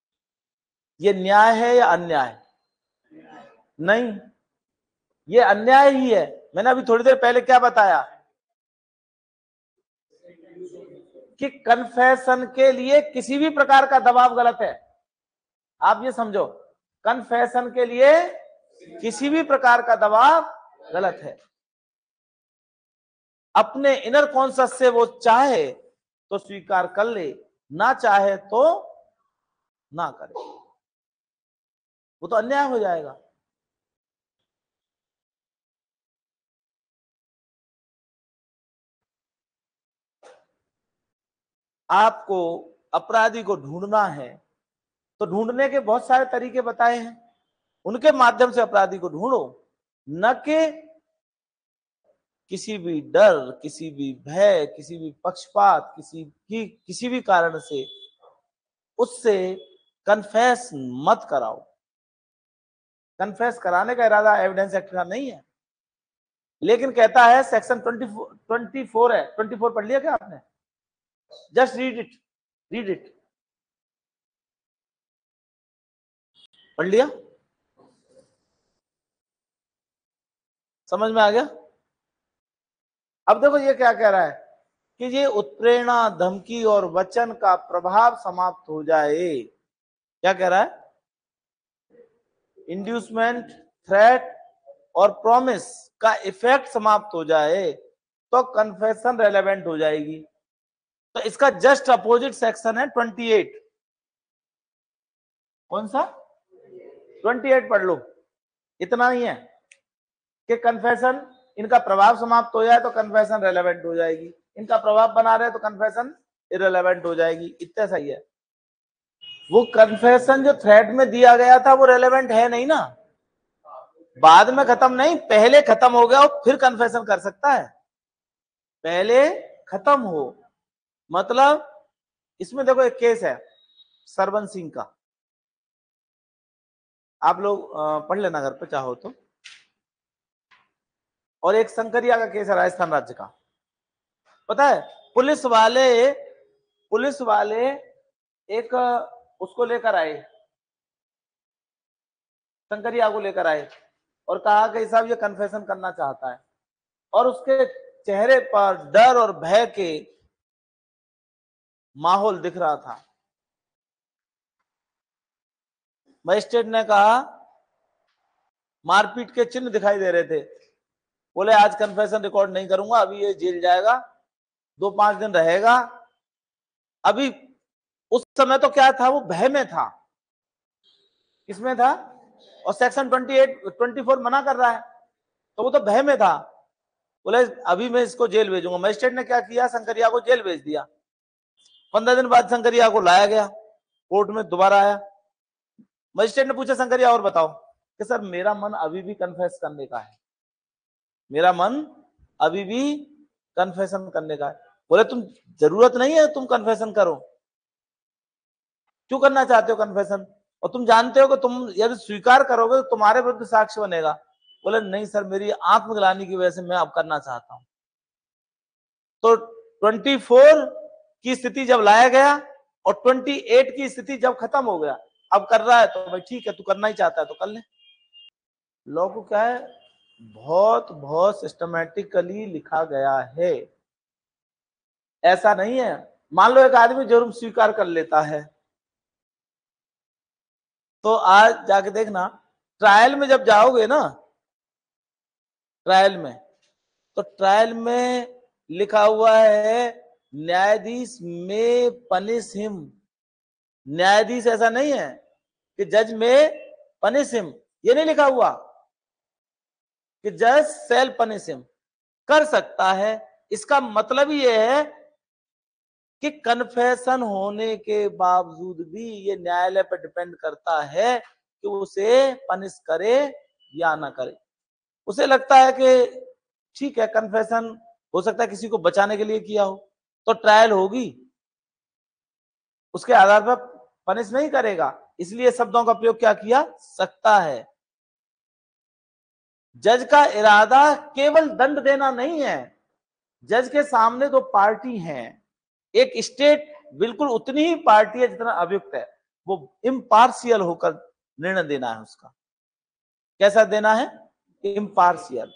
ये न्याय है या अन्याय? नहीं, ये अन्याय ही है। मैंने अभी थोड़ी देर पहले क्या बताया कि कन्फेशन के लिए किसी भी प्रकार का दबाव गलत है। आप ये समझो, कन्फेशन के लिए किसी भी प्रकार का दबाव गलत है। अपने इनर कॉन्शियस से वो चाहे तो स्वीकार कर ले, ना चाहे तो ना करे, वो तो अन्याय हो जाएगा। आपको अपराधी को ढूंढना है तो ढूंढने के बहुत सारे तरीके बताए हैं, उनके माध्यम से अपराधी को ढूंढो, न कि किसी भी डर, किसी भी भय, किसी भी पक्षपात, किसी भी कारण से उससे कन्फेस मत कराओ। कन्फेस कराने का इरादा एविडेंस एक्ट का नहीं है, लेकिन कहता है सेक्शन 24 है। 24 पढ़ लिया क्या आपने? Just read it, read it. पढ़ लिया? समझ में आ गया? अब देखो ये क्या कह रहा है कि ये उत्प्रेरणा, धमकी और वचन का प्रभाव समाप्त हो जाए। क्या कह रहा है? इंड्यूसमेंट, थ्रेट और प्रॉमिस का इफेक्ट समाप्त हो जाए तो कन्फेशन रेलेवेंट हो जाएगी। तो इसका जस्ट अपोजिट सेक्शन है 28। कौन सा? 28 पढ़ लो। इतना ही है कि कन्फेशन, इनका प्रभाव समाप्त हो जाए तो कन्फेशन रेलेवेंट हो जाएगी, इनका प्रभाव बना रहे तो कन्फेशन इररेलेवेंट हो जाएगी। इतना सही है। वो कन्फेशन जो थ्रेट में दिया गया था वो रेलेवेंट है नहीं ना, बाद में खत्म नहीं, पहले खत्म हो गया और फिर कन्फेशन कर सकता है। पहले खत्म हो, मतलब इसमें देखो एक केस है सरवन सिंह का, आप लोग पढ़ लेना घर पे चाहो तो, और एक संकरिया का केस है राजस्थान राज्य का। पता है पुलिस वाले एक उसको लेकर आए, संकरिया को लेकर आए और कहा कि साहब ये कन्फेशन करना चाहता है, और उसके चेहरे पर डर और भय के माहौल दिख रहा था। मजिस्ट्रेट ने कहा, मारपीट के चिन्ह दिखाई दे रहे थे, बोले आज कन्फेशन रिकॉर्ड नहीं करूंगा, अभी ये जेल जाएगा, 2-5 दिन रहेगा। अभी उस समय तो क्या था, वो भय में था। किसमें था? और सेक्शन 24 मना कर रहा है, तो वो तो भय में था। बोले अभी मैं इसको जेल भेजूंगा। मजिस्ट्रेट ने क्या किया, शंकरिया को जेल भेज दिया। 15 दिन बाद शंकरिया को लाया गया, कोर्ट में दोबारा आया। मजिस्ट्रेट ने पूछा शंकरिया और बताओ, कि सर मेरा मन अभी भी कन्फेस करने का है, मेरा मन अभी भी कन्फेशन करने का है। बोले तुम, जरूरत नहीं है तुम कन्फेशन करो, क्यों करना चाहते हो कन्फेशन, और तुम जानते हो कि तुम यदि स्वीकार करोगे तो तुम्हारे विरुद्ध साक्ष्य बनेगा। बोले नहीं सर, मेरी आत्मग्लानि की वजह से मैं अब करना चाहता हूं। तो 24 की स्थिति जब लाया गया और 28 की स्थिति जब खत्म हो गया, अब कर रहा है तो भाई ठीक है, तू करना ही चाहता है तो कर ले। लॉ को क्या है, बहुत बहुत सिस्टमैटिकली लिखा गया है। ऐसा नहीं है, मान लो एक आदमी जुर्म स्वीकार कर लेता है, तो आज जाके देखना, ट्रायल में जब जाओगे ना, ट्रायल में, तो ट्रायल में लिखा हुआ है न्यायाधीश में पनिश हिम। न्यायाधीश ऐसा नहीं है कि जज में पनिश हिम, ये नहीं लिखा हुआ कि जज सेल पनिश हिम। कर सकता है, इसका मतलब ये है कि कन्फेशन होने के बावजूद भी ये न्यायालय पर डिपेंड करता है कि उसे पनिश करे या ना करे। उसे लगता है कि ठीक है, कन्फेशन हो सकता है किसी को बचाने के लिए किया हो, तो ट्रायल होगी, उसके आधार पर पनिश नहीं करेगा, इसलिए शब्दों का प्रयोग क्या किया, सकता है। जज का इरादा केवल दंड देना नहीं है। जज के सामने दो पार्टी हैं, एक स्टेट बिल्कुल उतनी ही पार्टी है जितना अभियुक्त है, वो इम्पार्शियल होकर निर्णय देना है उसका। कैसा देना है? इम्पार्शियल।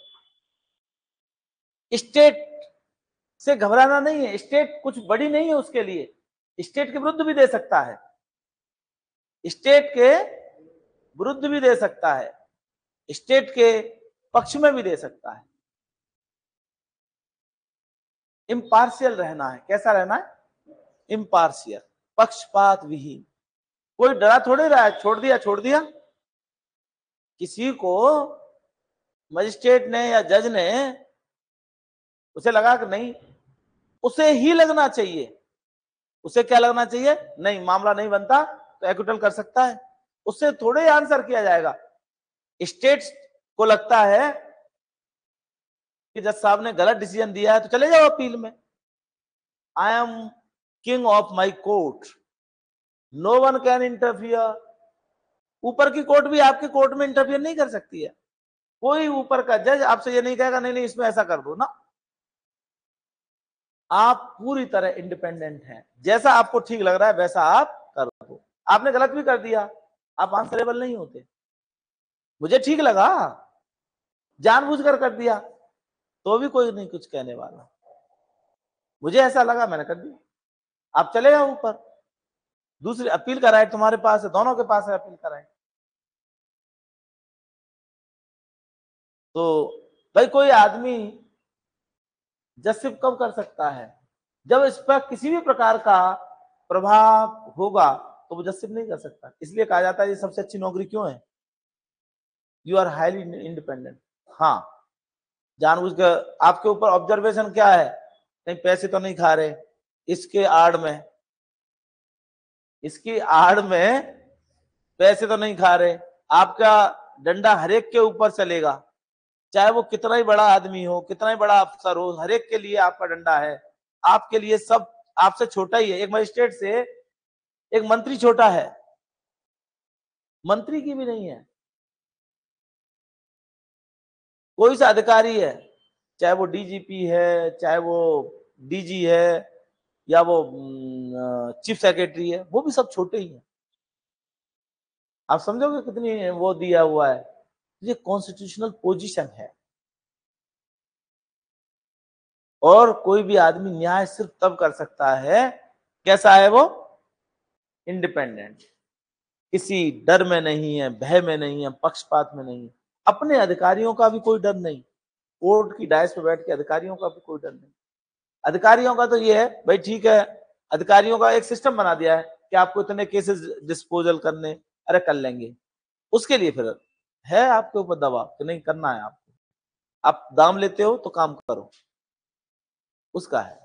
स्टेट से घबराना नहीं है, स्टेट कुछ बड़ी नहीं है उसके लिए, स्टेट के विरुद्ध भी दे सकता है, स्टेट के विरुद्ध भी दे सकता है, स्टेट के पक्ष में भी दे सकता है। इम्पार्शियल रहना है। कैसा रहना है? इम्पार्शियल, पक्षपात विहीन। कोई डरा थोड़ी रहा है, छोड़ दिया छोड़ दिया। किसी को मजिस्ट्रेट ने या जज ने उसे लगा कि नहीं, उसे ही लगना चाहिए, उसे क्या लगना चाहिए, नहीं मामला नहीं बनता तो एक्विटल कर सकता है, उससे थोड़े आंसर किया जाएगा। स्टेट को लगता है कि जज साहब ने गलत डिसीजन दिया है तो चले जाओ अपील में। I am king of my court, no one can interfere. ऊपर की कोर्ट भी आपके कोर्ट में इंटरफियर नहीं कर सकती है। कोई ऊपर का जज आपसे ये नहीं कहेगा नहीं नहीं इसमें ऐसा कर दो ना। आप पूरी तरह इंडिपेंडेंट हैं, जैसा आपको ठीक लग रहा है वैसा आप कर दो। आपने गलत भी कर दिया, आप आंसरेबल नहीं होते। मुझे ठीक लगा, जानबूझकर कर दिया तो भी कोई नहीं कुछ कहने वाला। मुझे ऐसा लगा मैंने कर दिया, आप चले जाओ ऊपर। दूसरी अपील का राइट तुम्हारे पास है, दोनों के पास है अपील का राइट। तो भाई कोई आदमी जस्टिस कब कर सकता है? जब इस पर किसी भी प्रकार का प्रभाव होगा तो वो जस्टिस नहीं कर सकता। इसलिए कहा जाता है ये सबसे अच्छी नौकरी क्यों है? You are highly independent. हाँ, जानबूझ कर आपके ऊपर ऑब्जर्वेशन क्या है, कहीं पैसे तो नहीं खा रहे, इसके आड़ में, इसकी आड़ में पैसे तो नहीं खा रहे। आपका डंडा हरेक के ऊपर चलेगा, चाहे वो कितना ही बड़ा आदमी हो, कितना ही बड़ा अफसर हो, हरेक के लिए आपका डंडा है। आपके लिए सब आपसे छोटा ही है। एक मजिस्ट्रेट से एक मंत्री छोटा है, मंत्री की भी नहीं है। कोई सा अधिकारी है, चाहे वो डीजीपी है, चाहे वो डीजी है, या वो चीफ सेक्रेटरी है, वो भी सब छोटे ही हैं। आप समझोगे कितनी वो दिया हुआ है। ये कॉन्स्टिट्यूशनल पोजीशन है। और कोई भी आदमी न्याय सिर्फ तब कर सकता है, कैसा है वो? इंडिपेंडेंट, किसी डर में नहीं है, भय में नहीं है, पक्षपात में नहीं है। अपने अधिकारियों का भी कोई डर नहीं, कोर्ट की डायस पे बैठ के अधिकारियों का भी कोई डर नहीं। अधिकारियों का तो ये है भाई ठीक है, अधिकारियों का एक सिस्टम बना दिया है कि आपको इतने केसेस डिस्पोजल करने, अरे कर लेंगे। उसके लिए फिर है आपके ऊपर दबाव कि नहीं करना है आपको, आप दाम लेते हो तो काम करो, उसका है।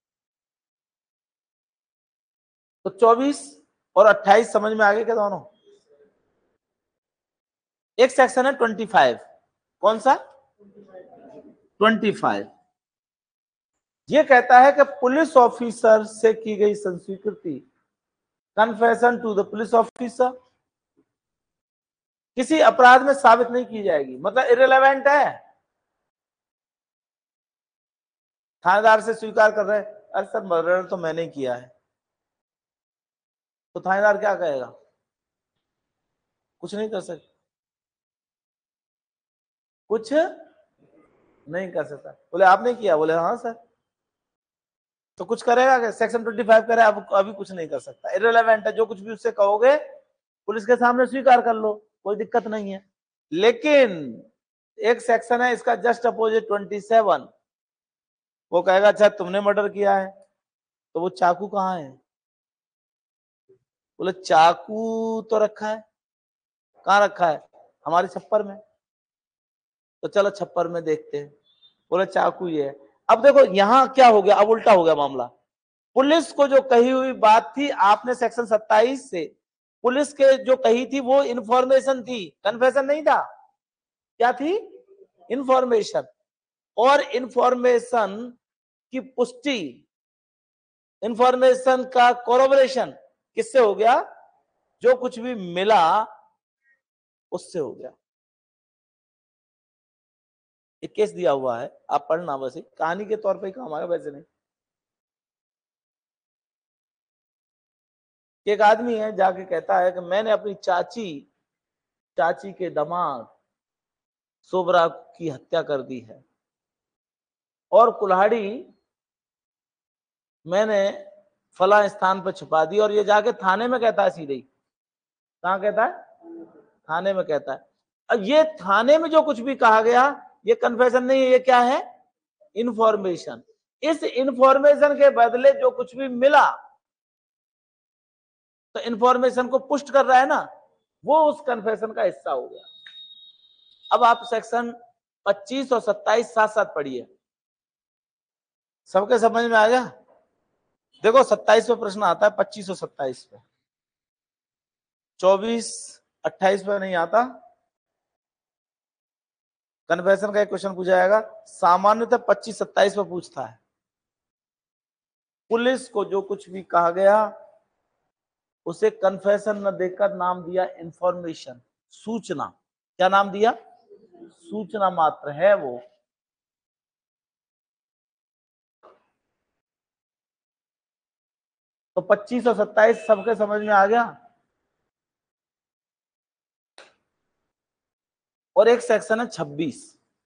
तो 24 और 28 समझ में आ गए क्या दोनों? एक सेक्शन है 25। कौन सा? 25। ये कहता है कि पुलिस ऑफिसर से की गई संस्वीकृति, confession to the police officer, किसी अपराध में साबित नहीं की जाएगी। मतलब इरेलेवेंट है। थानेदार से स्वीकार कर रहे, अरे सर मर्डर तो मैंने किया है, तो थानेदार क्या कहेगा? कुछ नहीं कर सकता, कुछ नहीं कर सकता। बोले आपने किया? बोले हाँ सर। तो कुछ करेगा क्या? सेक्शन 25 करे, अब अभी कुछ नहीं कर सकता, इरेलेवेंट है। जो कुछ भी उससे कहोगे पुलिस के सामने स्वीकार कर लो, कोई दिक्कत नहीं है। लेकिन एक सेक्शन है इसका जस्ट अपोजिट 27। वो कहेगा अच्छा तुमने मर्डर किया है, तो वो चाकू कहाँ है? बोले चाकू तो रखा है। कहाँ रखा है? हमारे छप्पर में। तो चलो छप्पर में देखते हैं। बोले चाकू ये है। अब देखो यहां क्या हो गया, अब उल्टा हो गया मामला। पुलिस को जो कही हुई बात थी, आपने सेक्शन 27 से पुलिस के जो कही थी वो इंफॉर्मेशन थी, कन्फेशन नहीं था। क्या थी? इंफॉर्मेशन। और इंफॉर्मेशन की पुष्टि, इंफॉर्मेशन का कोरोबोरेशन किससे हो गया? जो कुछ भी मिला उससे हो गया। एक केस दिया हुआ है, आप पढ़ना, बस कहानी के तौर पे ही काम आएगा, वैसे नहीं। एक आदमी है जाके कहता है कि मैंने अपनी चाची के दामाद सोबरा की हत्या कर दी है और कुल्हाड़ी मैंने फला स्थान पर छुपा दी, और ये जाके थाने में कहता है सीधे ही। कहां कहता है? थाने में कहता है। अब ये थाने में जो कुछ भी कहा गया ये कन्फेशन नहीं है, ये क्या है? इंफॉर्मेशन। इस इंफॉर्मेशन के बदले जो कुछ भी मिला तो इंफॉर्मेशन को पुष्ट कर रहा है ना, वो उस कन्फेशन का हिस्सा हो गया। अब आप सेक्शन 25 और 27 साथ साथ पढ़िए, सबके समझ में आ गया? देखो 27 पे प्रश्न आता है, 25 और 27 पे, 24 28 पे नहीं आता। कन्फेशन का एक क्वेश्चन पूछा जाएगा, सामान्यतः 25 27 पे पूछता है। पुलिस को जो कुछ भी कहा गया उसे कन्फेशन न देकर नाम दिया इंफॉर्मेशन, सूचना। क्या नाम दिया? सूचना मात्र है वो। तो 25 और 27 सबके समझ में आ गया। और एक सेक्शन है 26,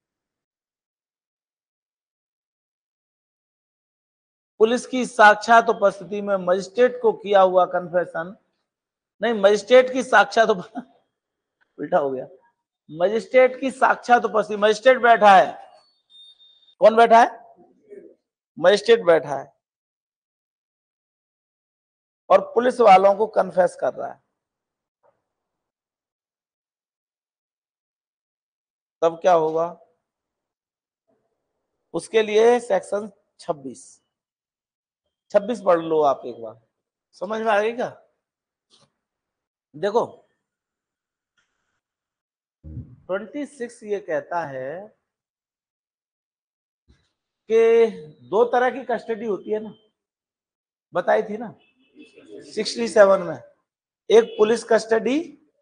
पुलिस की साक्षात उपस्थिति में मजिस्ट्रेट को किया हुआ कन्फेशन, नहीं मजिस्ट्रेट की साक्षात उल्टा हो गया, मजिस्ट्रेट की साक्षात उपस्थिति, मजिस्ट्रेट बैठा है, कौन बैठा है? मजिस्ट्रेट बैठा है और पुलिस वालों को कन्फेस कर रहा है, तब क्या होगा? उसके लिए सेक्शन 26 पढ़ लो आप एक बार, समझ में आ गई क्या? देखो 26 ये कहता है कि दो तरह की कस्टडी होती है ना, बताई थी ना 67 में, एक पुलिस कस्टडी,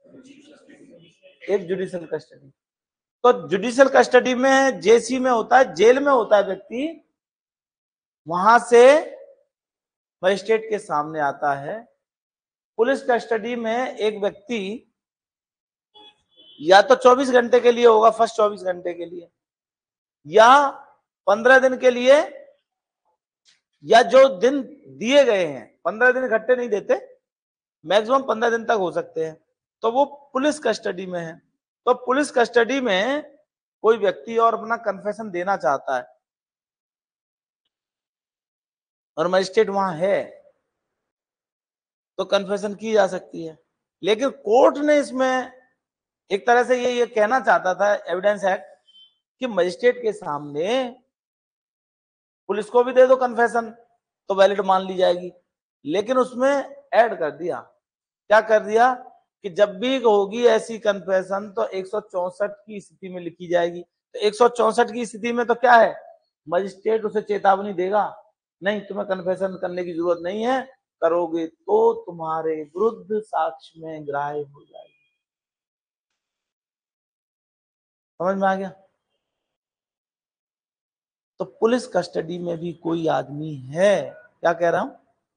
एक जुडिशियल कस्टडी। तो जुडिशियल कस्टडी में जेसी में होता है, जेल में होता है व्यक्ति, वहां से मजिस्ट्रेट के सामने आता है। पुलिस कस्टडी में एक व्यक्ति या तो 24 घंटे के लिए होगा, फर्स्ट 24 घंटे के लिए, या 15 दिन के लिए, या जो दिन दिए गए हैं, 15 दिन इकट्ठे नहीं देते, मैक्सिमम 15 दिन तक हो सकते हैं, तो वो पुलिस कस्टडी में है। तो पुलिस कस्टडी में कोई व्यक्ति और अपना कन्फेशन देना चाहता है और मजिस्ट्रेट वहां है तो कन्फेशन की जा सकती है। लेकिन कोर्ट ने इसमें एक तरह से ये कहना चाहता था, एविडेंस एक्ट, कि मजिस्ट्रेट के सामने पुलिस को भी दे दो कन्फेशन तो वैलिड मान ली जाएगी। लेकिन उसमें ऐड कर दिया, क्या कर दिया कि जब भी होगी ऐसी कन्फेशन तो 164 की स्थिति में लिखी जाएगी। तो 164 की स्थिति में तो क्या है, मजिस्ट्रेट उसे चेतावनी देगा, नहीं तुम्हें कन्फेशन करने की जरूरत नहीं है, करोगे तो तुम्हारे विरुद्ध साक्ष्य में ग्राह्य हो जाएगी। समझ में आ गया? तो पुलिस कस्टडी में भी कोई आदमी है, क्या कह रहा हूं,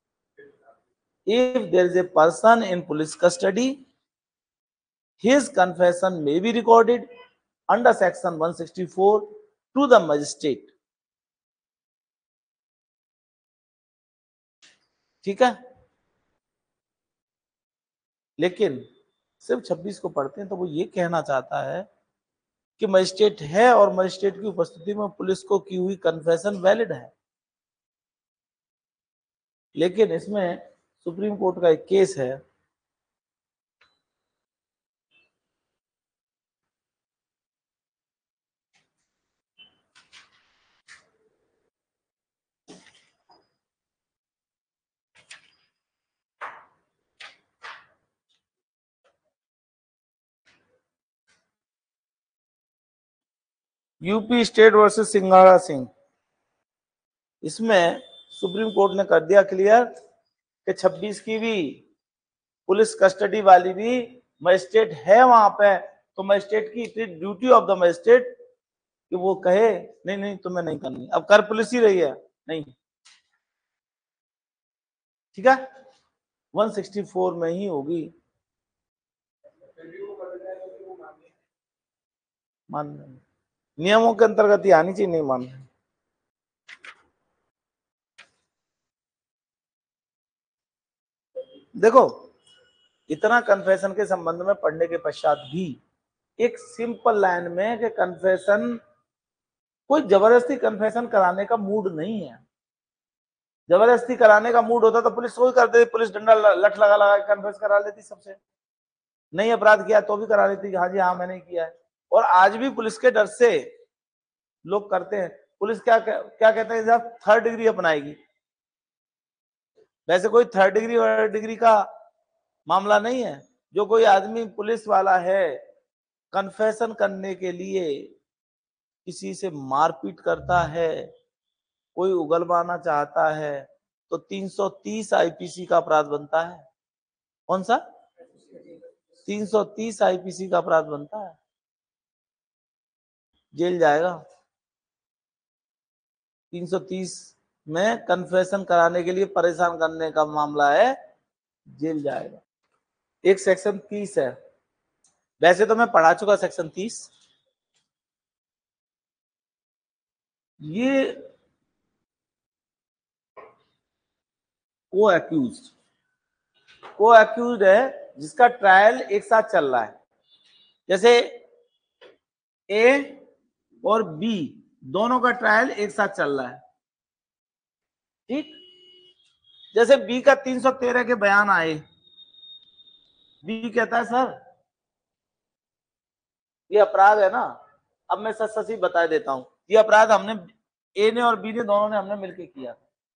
if there is a person in police custody, his confession may be recorded under section 164 to the magistrate। ठीक है, लेकिन सिर्फ 26 को पढ़ते हैं तो वो ये कहना चाहता है कि मजिस्ट्रेट है और मजिस्ट्रेट की उपस्थिति में पुलिस को की हुई कन्फेशन वैलिड है। लेकिन इसमें सुप्रीम कोर्ट का एक केस है, यूपी स्टेट वर्सेस सिंघाड़ा सिंह। इसमें सुप्रीम कोर्ट ने कर दिया क्लियर कि 26 की भी पुलिस कस्टडी वाली भी मजिस्ट्रेट है वहां पे, तो मजिस्ट्रेट की ड्यूटी ऑफ द मजिस्ट्रेट कि वो कहे नहीं नहीं तुम्हें नहीं करनी, अब कर पुलिस ही रही है नहीं, ठीक है, 164 में ही होगी। मान नियमों के अंतर्गत ही आनी चाहिए, नहीं मान। देखो इतना कन्फेशन के संबंध में पढ़ने के पश्चात भी एक सिंपल लाइन में कि कन्फेशन, कोई जबरदस्ती कन्फेशन कराने का मूड नहीं है। जबरदस्ती कराने का मूड होता तो पुलिस कोई कर देती, पुलिस डंडा लठ लगा लगा कन्फेस करा लेती सबसे। नहीं अपराध किया तो भी करा लेती कि हाँ जी हाँ मैंने किया है। और आज भी पुलिस के डर से लोग करते हैं। पुलिस क्या क्या कहते हैं साहब, थर्ड डिग्री अपनाएगी। वैसे कोई थर्ड डिग्री और डिग्री का मामला नहीं है। जो कोई आदमी पुलिस वाला है कन्फेशन करने के लिए किसी से मारपीट करता है, कोई उगलवाना चाहता है, तो 330 आईपीसी का अपराध बनता है। कौन सा? 330 आईपीसी का अपराध बनता है, जेल जाएगा। 330 में कन्फेशन कराने के लिए परेशान करने का मामला है, जेल जाएगा। एक सेक्शन 30 है, वैसे तो मैं पढ़ा चुका सेक्शन 30। ये को एक्यूज है जिसका ट्रायल एक साथ चल रहा है। जैसे ए और बी दोनों का ट्रायल एक साथ चल रहा है, ठीक। जैसे बी का 313 के बयान आए, बी कहता है सर ये अपराध है ना, अब मैं सच सच ही बता देता हूं, ये अपराध हमने ए ने और बी ने दोनों ने हमने मिलकर किया।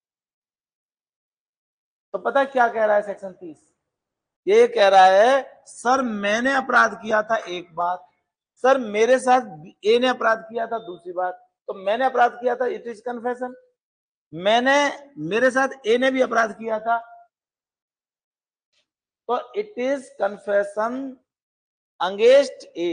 तो पता है क्या कह रहा है सेक्शन 30? ये कह रहा है सर मैंने अपराध किया था एक बात, सर मेरे साथ ए ने अपराध किया था दूसरी बात। तो मैंने अपराध किया था, इट इज कन्फेशन। मैंने, मेरे साथ ए ने भी अपराध किया था, तो it is confession against A.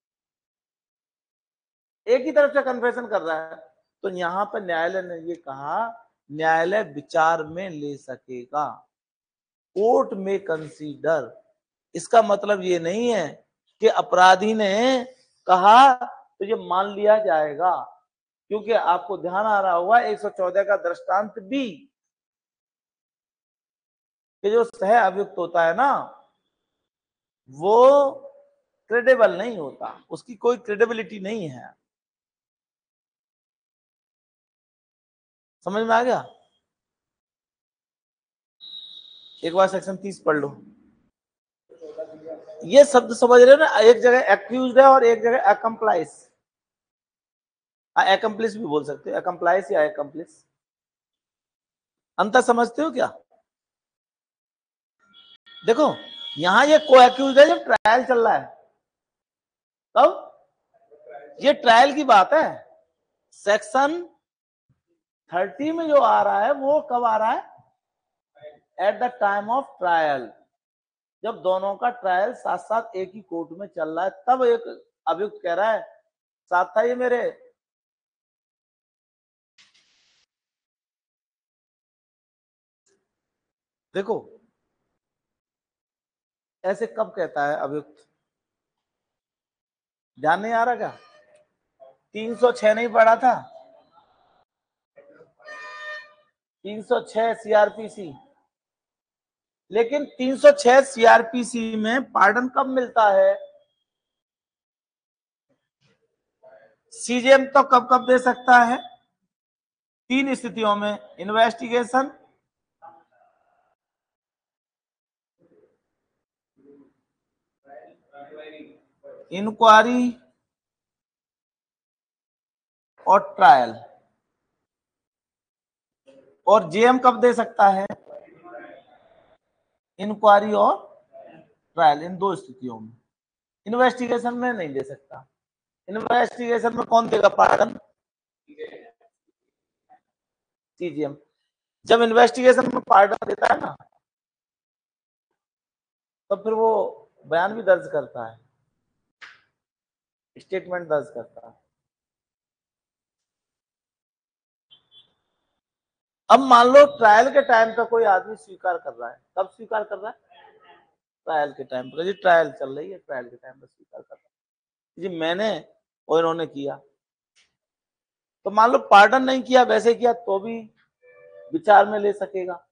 एक ही तरफ से कन्फेशन कर रहा है। तो यहां पर न्यायालय ने ये कहा, न्यायालय विचार में ले सकेगा, कोर्ट में कंसीडर। इसका मतलब ये नहीं है कि अपराधी ने कहा तो ये मान लिया जाएगा, क्योंकि आपको ध्यान आ रहा होगा 114 का दृष्टांत भी, कि जो सह अभियुक्त होता है ना वो क्रेडिबल नहीं होता, उसकी कोई क्रेडिबिलिटी नहीं है। समझ में आ गया? एक बार सेक्शन 30 पढ़ लो। ये शब्द समझ रहे हो ना, एक जगह एक्यूज है और एक जगह एकम्प्लाइस। एकम्प्लिस भी बोल सकते हो, एकम्प्लाइस या एकम्प्लिस। अंतर समझते हो क्या? देखो यहां ये को एक्यूज है जब ट्रायल चल रहा है, तब ये ट्रायल की बात है। सेक्शन 30 में जो आ रहा है वो कब आ रहा है? At the time of trial, जब दोनों का ट्रायल साथ साथ एक ही कोर्ट में चल रहा है, तब एक अभियुक्त कह रहा है साथ था ये मेरे। देखो ऐसे कब कहता है अभियुक्त? ध्यान नहीं आ रहा क्या? 306 नहीं पढ़ा था? 306 सीआरपीसी। लेकिन 306 सीआरपीसी में पार्डन कब मिलता है? सीजेएम तो कब कब दे सकता है? 3 स्थितियों में, इन्वेस्टिगेशन, इंक्वायरी और ट्रायल। और जेएम कब दे सकता है? इंक्वायरी और ट्रायल, इन 2 स्थितियों में। इन्वेस्टिगेशन में नहीं दे सकता। इन्वेस्टिगेशन में कौन देगा पार्डन? सीजीएम। जब इन्वेस्टिगेशन में पार्डन देता है ना, तो फिर वो बयान भी दर्ज करता है, स्टेटमेंट दर्ज करता है। अब मान लो ट्रायल के टाइम पे कोई आदमी स्वीकार कर रहा है, कब स्वीकार कर रहा है? ट्रायल के टाइम पे, जी ट्रायल चल रही है, ट्रायल के टाइम पे स्वीकार कर रहा है जी मैंने और इन्होंने किया। तो मान लो पार्डन नहीं किया, वैसे किया तो भी विचार में ले सकेगा,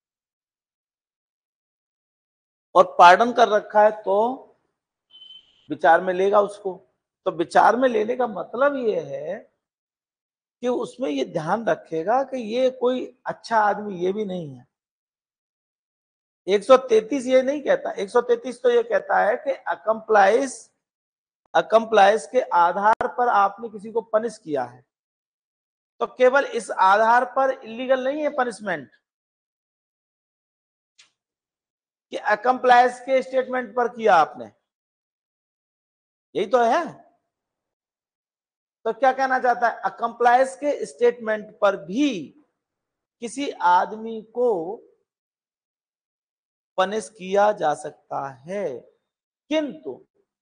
और पार्डन कर रखा है तो विचार में लेगा उसको। तो विचार में लेने का मतलब ये है कि उसमें ये ध्यान रखेगा कि ये कोई अच्छा आदमी ये भी नहीं है। 133 ये नहीं कहता, 133 तो ये कहता है कि अकम्प्लाइज के आधार पर आपने किसी को पनिश किया है, तो केवल इस आधार पर इलीगल नहीं है पनिशमेंट कि अकम्प्लाइज के स्टेटमेंट पर किया आपने, यही तो है। तो क्या कहना चाहता है? अकम्प्लाइज के स्टेटमेंट पर भी किसी आदमी को पनिश किया जा सकता है, किंतु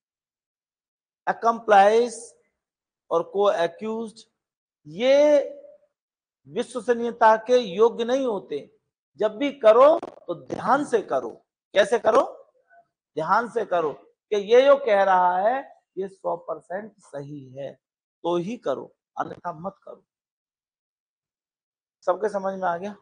अकम्प्लाइज और को एक्यूज्ड ये विश्वसनीयता के योग्य नहीं होते। जब भी करो तो ध्यान से करो। कैसे करो? ध्यान से करो कि ये जो कह रहा है ये 100% सही है तो ही करो, अन्यथा मत करो। सबके समझ में आ गया?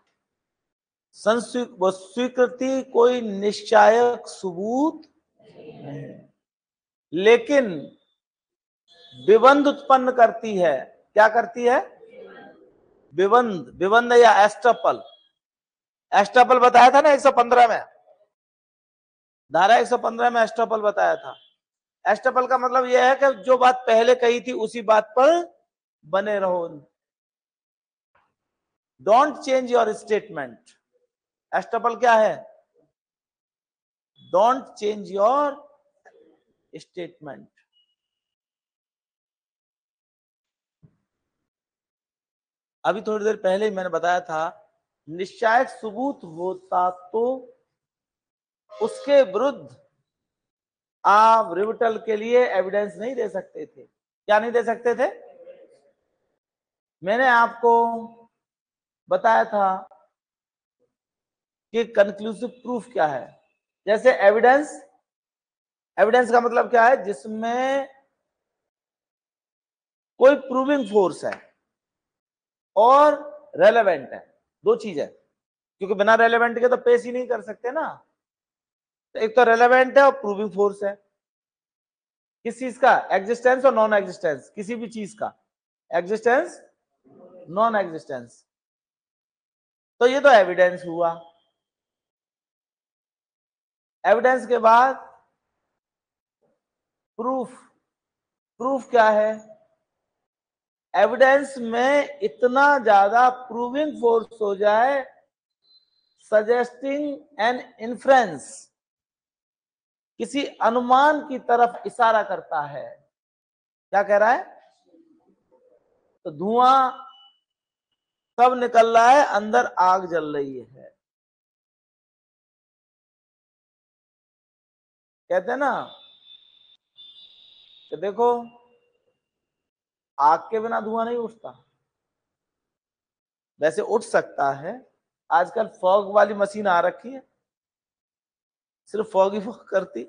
स्वीकृति कोई निश्चायक सबूत नहीं, लेकिन विबंध उत्पन्न करती है। क्या करती है? विबंध, विबंध या एस्टपल। एस्टपल बताया था ना 115 में, धारा 115 में एस्टपल बताया था। एस्टपल का मतलब यह है कि जो बात पहले कही थी उसी बात पर बने रहो, डोंट चेंज योर स्टेटमेंट। एस्टपल क्या है? Don't change your statement. अभी थोड़ी देर पहले ही मैंने बताया था, निश्चायक सबूत होता तो उसके विरुद्ध आप रिविटल के लिए एविडेंस नहीं दे सकते थे। क्या नहीं दे सकते थे? मैंने आपको बताया था कि कंक्लूसिव प्रूफ क्या है। जैसे एविडेंस, एविडेंस का मतलब क्या है? जिसमें कोई प्रूविंग फोर्स है और रेलेवेंट है, दो चीज है, क्योंकि बिना रेलेवेंट के तो पेश ही नहीं कर सकते ना। तो एक तो रेलेवेंट है और प्रूविंग फोर्स है। किस चीज का? एग्जिस्टेंस और नॉन एग्जिस्टेंस, किसी भी चीज का एग्जिस्टेंस, नॉन एग्जिस्टेंस। तो ये तो एविडेंस हुआ। एविडेंस के बाद प्रूफ। प्रूफ क्या है? एविडेंस में इतना ज्यादा प्रूविंग फोर्स हो जाए, सजेस्टिंग एन इन्फ्रेंस, किसी अनुमान की तरफ इशारा करता है। क्या कह रहा है? तो धुआं सब निकल रहा है, अंदर आग जल रही है। कहते हैं ना कि देखो आग के बिना धुआं नहीं उठता, वैसे उठ सकता है। आजकल फॉग वाली मशीन आ रखी है, सिर्फ फॉग ही फॉग करती।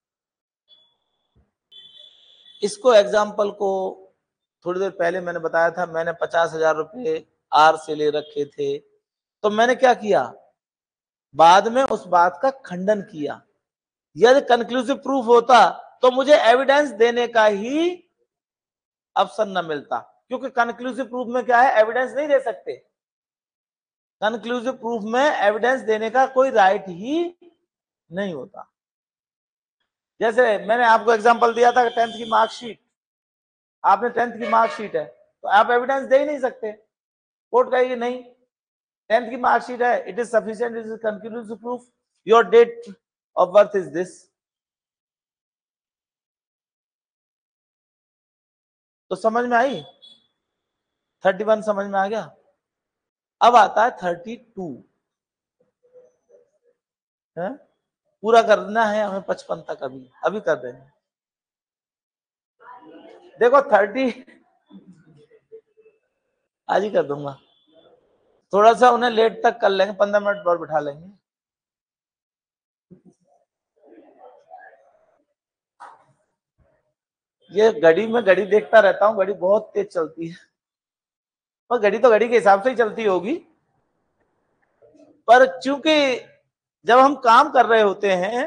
इसको एग्जाम्पल को थोड़ी देर पहले मैंने बताया था, मैंने 50,000 रुपए आर से ले रखे थे, तो मैंने क्या किया? बाद में उस बात का खंडन किया। यदि कंक्लूसिव प्रूफ होता तो मुझे एविडेंस देने का ही ऑप्शन न मिलता, क्योंकि कंक्लूसिव प्रूफ में क्या है? एविडेंस नहीं दे सकते। कंक्लूसिव प्रूफ में एविडेंस देने का कोई राइट ही नहीं होता। जैसे मैंने आपको एग्जांपल दिया था, 10th की मार्कशीट, आपने 10th की मार्कशीट है तो आप एविडेंस दे ही नहीं सकते। कोर्ट कहेगी नहीं, 10th की मार्कशीट है, it is sufficient, it is conclusive proof, your date of birth is this. तो समझ में आई? 31 समझ में आ गया। अब आता है 32 है, पूरा करना है हमें 55 तक, अभी अभी कर रहे हैं। देखो 30 आज ही कर दूंगा। थोड़ा सा उन्हें लेट तक कर लेंगे, 15 मिनट और बिठा लेंगे। ये घड़ी में घड़ी देखता रहता हूँ, घड़ी बहुत तेज चलती है, पर घड़ी तो घड़ी के हिसाब से ही चलती होगी, पर चूंकि जब हम काम कर रहे होते हैं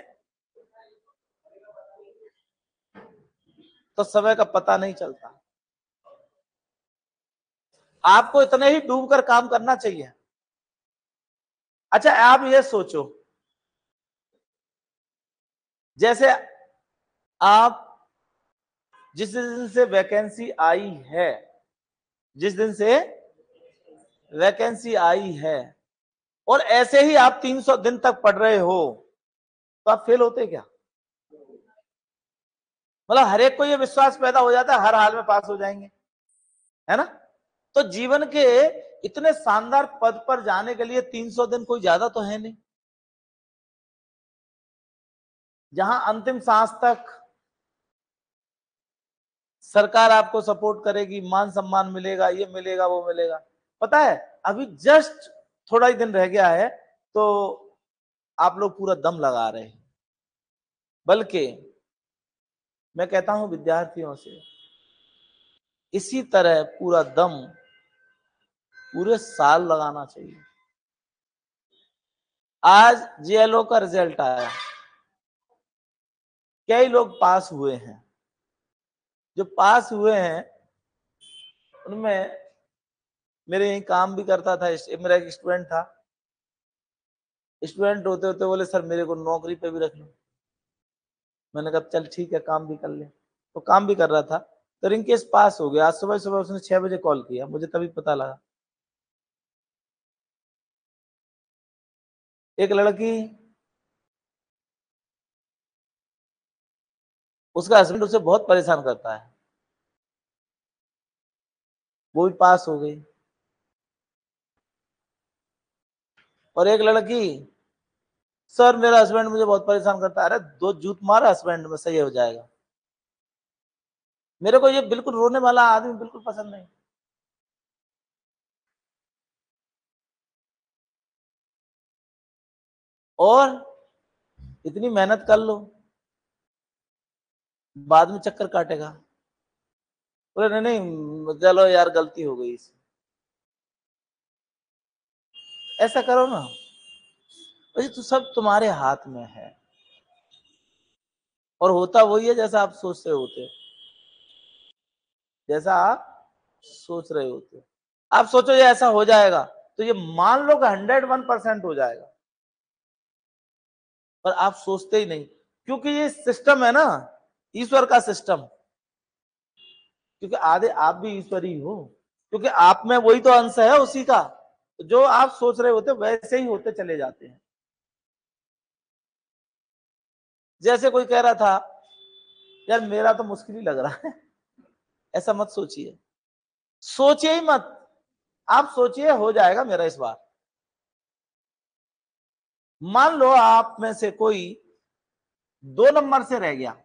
तो समय का पता नहीं चलता। आपको इतने ही डूब कर काम करना चाहिए। अच्छा, आप ये सोचो, जैसे आप जिस दिन से वैकेंसी आई है, जिस दिन से वैकेंसी आई है, और ऐसे ही आप 300 दिन तक पढ़ रहे हो, तो आप फेल होते क्या? मतलब हर एक को ये विश्वास पैदा हो जाता है हर हाल में पास हो जाएंगे, है ना? तो जीवन के इतने शानदार पद पर जाने के लिए 300 दिन कोई ज्यादा तो है नहीं, जहां अंतिम सांस तक सरकार आपको सपोर्ट करेगी, मान सम्मान मिलेगा, ये मिलेगा, वो मिलेगा। पता है, अभी जस्ट थोड़ा ही दिन रह गया है तो आप लोग पूरा दम लगा रहे हैं। बल्कि मैं कहता हूं विद्यार्थियों से, इसी तरह पूरा दम पूरे साल लगाना चाहिए। आज जेएलओ का रिजल्ट आया, कई लोग पास हुए हैं। जो पास हुए हैं उनमें मेरे यही काम भी करता था, मेरा एक स्टूडेंट था। स्टूडेंट होते होते बोले सर मेरे को नौकरी पे भी रख लो। मैंने कहा चल ठीक है, काम भी कर ले। तो काम भी कर रहा था, तो रिंकेश पास हो गया। आज सुबह सुबह उसने 6 बजे कॉल किया, मुझे तभी पता लगा। एक लड़की, उसका हस्बैंड उसे बहुत परेशान करता है, वो भी पास हो गई। और एक लड़की, सर मेरा हस्बैंड मुझे बहुत परेशान करता है। अरे 2 जूत मारा हस्बैंड में, सही हो जाएगा। मेरे को ये बिल्कुल रोने वाला आदमी बिल्कुल पसंद नहीं। और इतनी मेहनत कर लो, बाद में चक्कर काटेगा। बोले नहीं नहीं चलो यार, गलती हो गई इससे। ऐसा करो ना, वैसे तो सब तुम्हारे हाथ में है, और होता वही है जैसा आप सोच रहे होते, जैसा आप सोच रहे होते। आप सोचो ये ऐसा हो जाएगा, तो ये मान लो कि 101% हो जाएगा, पर आप सोचते ही नहीं, क्योंकि ये सिस्टम है ना, ईश्वर का सिस्टम। क्योंकि आधे आप भी ईश्वर ही हो, क्योंकि आप में वही तो अंश है उसी का। जो आप सोच रहे होते वैसे ही होते चले जाते हैं। जैसे कोई कह रहा था यार मेरा तो मुश्किल ही लग रहा है, ऐसा मत सोचिए, सोचिए ही मत। आप सोचिए हो जाएगा मेरा इस बार। मान लो आप में से कोई 2 नंबर से रह गया,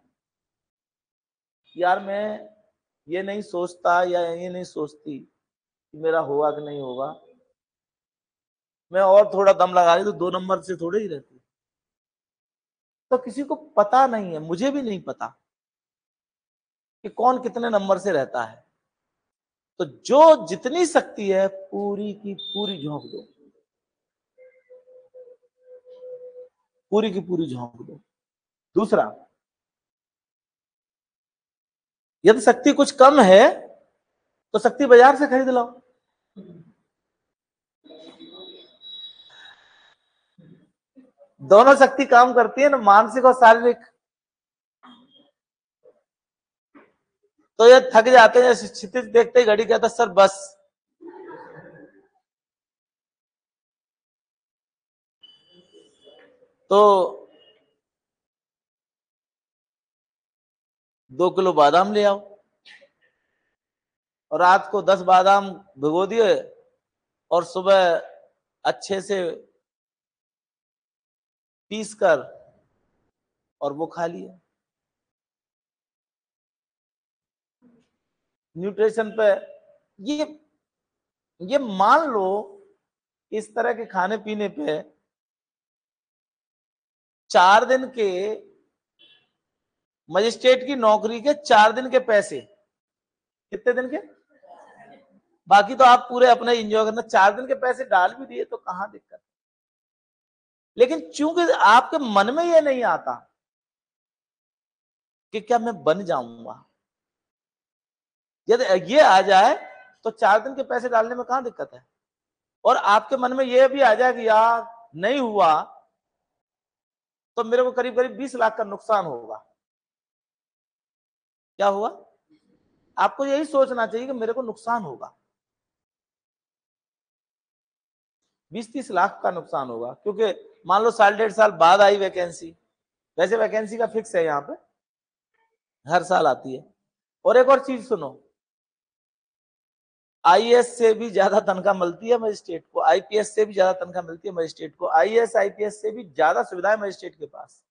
यार मैं ये नहीं सोचता या ये नहीं सोचती कि मेरा होगा कि नहीं होगा, मैं और थोड़ा दम लगा रही तो 2 नंबर से थोड़े ही रहती। तो किसी को पता नहीं है, मुझे भी नहीं पता कि कौन कितने नंबर से रहता है। तो जो जितनी शक्ति है पूरी की पूरी झोंक दो, पूरी की पूरी झोंक दो। दूसरा, यदि शक्ति कुछ कम है तो शक्ति बाजार से खरीद लो। दोनों शक्ति काम करती है ना, मानसिक और शारीरिक। तो ये थक जाते हैं, क्षितिज देखते ही घड़ी कहता सर बस। तो 2 किलो बादाम ले आओ, और रात को 10 बादाम भिगो दिए, और सुबह अच्छे से पीस कर और वो खा लिया। न्यूट्रिशन पे ये मान लो इस तरह के खाने पीने पे 4 दिन के मजिस्ट्रेट की नौकरी के 4 दिन के पैसे, कितने दिन के, बाकी तो आप पूरे अपने एंजॉय करना, 4 दिन के पैसे डाल भी दिए तो कहां दिक्कत। लेकिन चूंकि आपके मन में ये नहीं आता कि क्या मैं बन जाऊंगा, यदि ये आ जाए तो 4 दिन के पैसे डालने में कहां दिक्कत है। और आपके मन में ये भी आ जाए कि यार नहीं हुआ तो मेरे को करीब करीब 20 लाख का नुकसान होगा, क्या हुआ, आपको यही सोचना चाहिए कि मेरे को नुकसान होगा, 20-30 लाख का नुकसान होगा, क्योंकि मान लो 1.5 साल बाद आई वैकेंसी, वैसे वैकेंसी का फिक्स है यहाँ पे, हर साल आती है। और एक और चीज सुनो, आईएएस से भी ज्यादा तनख्वाह मिलती है मजिस्ट्रेट को, आईपीएस से भी ज्यादा तनख्वाह मिलती है मजिस्ट्रेट को, आईएएस आईपीएस से भी ज्यादा सुविधाएं मजिस्ट्रेट के पास,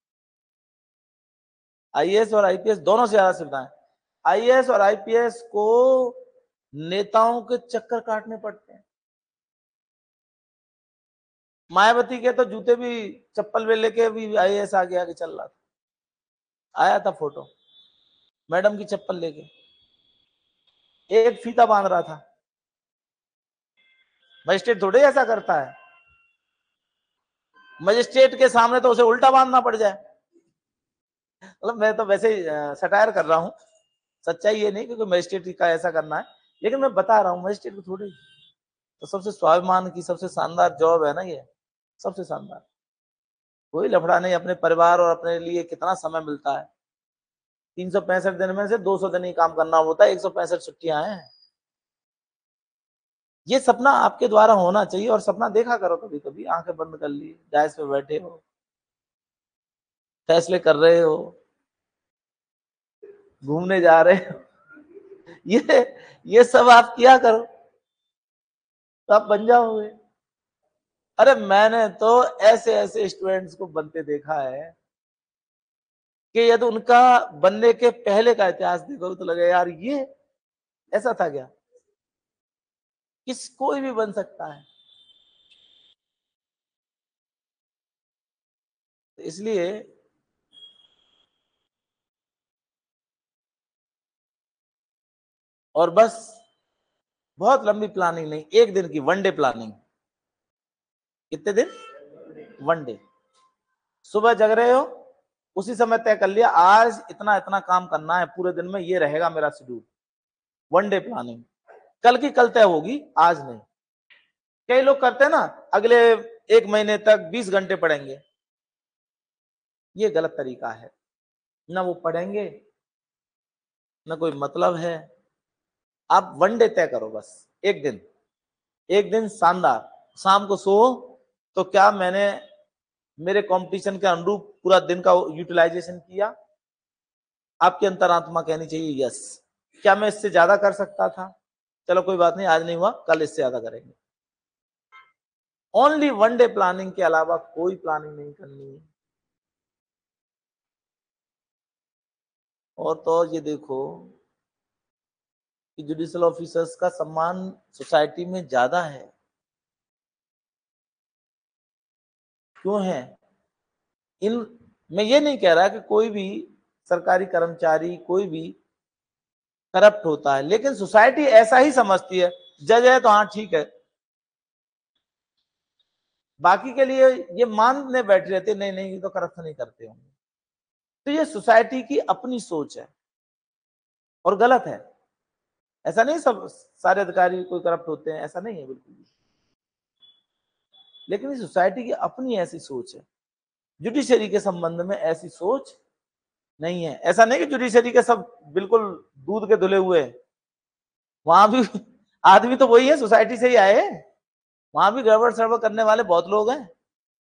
आईएएस और आईपीएस दोनों से ज्यादा सुविधाएं। आईएएस और आईपीएस को नेताओं के चक्कर काटने पड़ते हैं। मायावती के तो जूते भी, चप्पल भी लेके भी आईएएस आगे आगे चल रहा था, आया था फोटो, मैडम की चप्पल लेके एक फीता बांध रहा था। मजिस्ट्रेट थोड़े ऐसा करता है, मजिस्ट्रेट के सामने तो उसे उल्टा बांधना पड़ जाए। मतलब मैं तो वैसे ही सटायर कर रहा हूँ, सच्चाई ये नहीं क्योंकि मजिस्ट्रेट का ऐसा करना है, लेकिन मैं बता रहा हूँ मजिस्ट्रेट को थोड़ी, तो सबसे स्वाभिमान की सबसे शानदार जॉब है ना ये, सबसे शानदार, कोई लफड़ा नहीं, अपने परिवार और अपने लिए कितना समय मिलता है, 365 दिन में से 200 दिन ही काम करना होता है, 165 छुट्टियां हैं। ये सपना आपके द्वारा होना चाहिए, और सपना देखा करो कभी कभी, आंखें बंद कर ली, डायस पे बैठे हो, फैसले कर रहे हो, घूमने जा रहे हो, ये सब आप किया करो तो आप बन जाओगे। अरे मैंने तो ऐसे ऐसे स्टूडेंट्स को बनते देखा है कि यदि उनका बनने के पहले का इतिहास देखो तो लगे यार ये ऐसा था क्या, कोई भी बन सकता है। इसलिए और बस, बहुत लंबी प्लानिंग नहीं, एक दिन की वनडे प्लानिंग। कितने दिन, वनडे, सुबह जग रहे हो उसी समय तय कर लिया आज इतना इतना काम करना है पूरे दिन में, ये रहेगा मेरा शेड्यूल, वनडे प्लानिंग, कल की कल तय होगी, आज नहीं। कई लोग करते हैं ना, अगले 1 महीने तक 20 घंटे पढ़ेंगे, ये गलत तरीका है, ना वो पढ़ेंगे ना कोई मतलब है। आप वनडे तय करो, बस एक दिन, एक दिन शानदार, शाम को सो तो क्या मैंने मेरे कंपटीशन के अनुरूप पूरा दिन का यूटिलाइजेशन किया, आपकी अंतरात्मा कहनी चाहिए यस, क्या मैं इससे ज्यादा कर सकता था, चलो कोई बात नहीं आज नहीं हुआ, कल इससे ज्यादा करेंगे। ओनली वनडे प्लानिंग के अलावा कोई प्लानिंग नहीं करनी है। और तो ये देखो कि जुडिशियल ऑफिसर्स का सम्मान सोसाइटी में ज्यादा है, क्यों है, इन, मैं ये नहीं कह रहा कि कोई भी सरकारी कर्मचारी कोई भी करप्ट होता है, लेकिन सोसाइटी ऐसा ही समझती है, जज है तो हाँ ठीक है, बाकी के लिए ये मानने बैठे रहते नहीं नहीं ये तो करप्शन नहीं करते होंगे। तो ये सोसाइटी की अपनी सोच है और गलत है, ऐसा नहीं सब सारे अधिकारी कोई करप्ट होते हैं, ऐसा नहीं है बिल्कुल भी, लेकिन इस सोसाइटी की अपनी ऐसी सोच है, जुडिशरी के संबंध में ऐसी सोच नहीं है। ऐसा नहीं कि जुडिशरी के सब बिल्कुल दूध के धुले हुए, वहां भी आदमी तो वही है, सोसाइटी से ही आए, वहां भी गड़बड़ सड़बड़ करने वाले बहुत लोग हैं,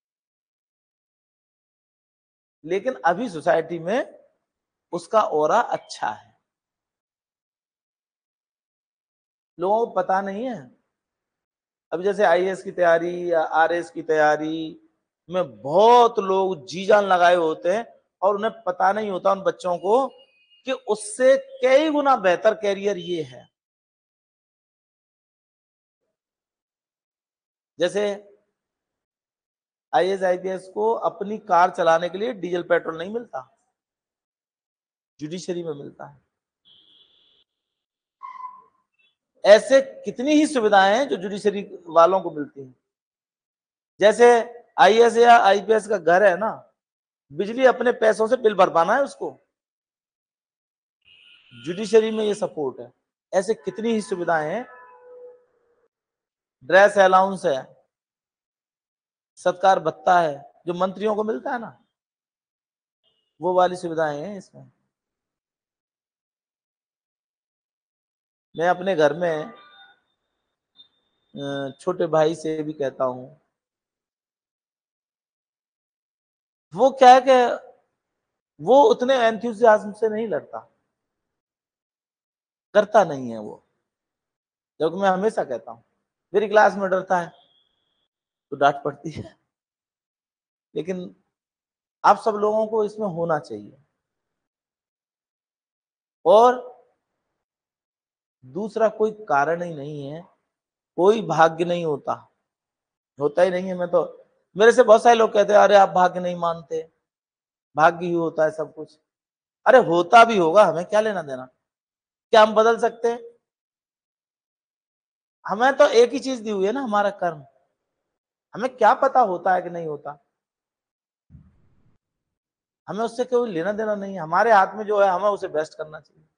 लेकिन अभी सोसाइटी में उसका ऑरा अच्छा है, लोगों को पता नहीं है। अभी जैसे आईएएस की तैयारी या आरएएस की तैयारी में बहुत लोग जी जान लगाए होते हैं और उन्हें पता नहीं होता उन बच्चों को कि उससे कई गुना बेहतर कैरियर ये है। जैसे IAS IPS को अपनी कार चलाने के लिए डीजल पेट्रोल नहीं मिलता, जुडिशरी में मिलता है। ऐसे कितनी ही सुविधाएं हैं जो जुडिशरी वालों को मिलती हैं। जैसे IAS या IPS का घर है ना, बिजली अपने पैसों से बिल भरवाना है उसको, जुडिशरी में ये सपोर्ट है। ऐसे कितनी ही सुविधाएं हैं, ड्रेस अलाउंस है, सत्कार भत्ता है जो मंत्रियों को मिलता है ना, वो वाली सुविधाएं हैं इसमें। मैं अपने घर में छोटे भाई से भी कहता हूं, वो क्या है कि वो उतने एंथुसियाज्म से नहीं लड़ता, करता नहीं है वो, जबकि मैं हमेशा कहता हूं। मेरी क्लास में डरता है तो डांट पड़ती है, लेकिन आप सब लोगों को इसमें होना चाहिए। और दूसरा कोई कारण ही नहीं है, कोई भाग्य नहीं होता, होता ही नहीं है। मैं तो, मेरे से बहुत सारे लोग कहते हैं अरे आप भाग्य नहीं मानते, भाग्य ही होता है सब कुछ। अरे होता भी होगा, हमें क्या लेना देना, क्या हम बदल सकते हैं? हमें तो एक ही चीज दी हुई है ना, हमारा कर्म। हमें क्या पता होता है कि नहीं होता, हमें उससे कोई लेना देना नहीं है। हमारे हाथ में जो है हमें उसे बेस्ट करना चाहिए।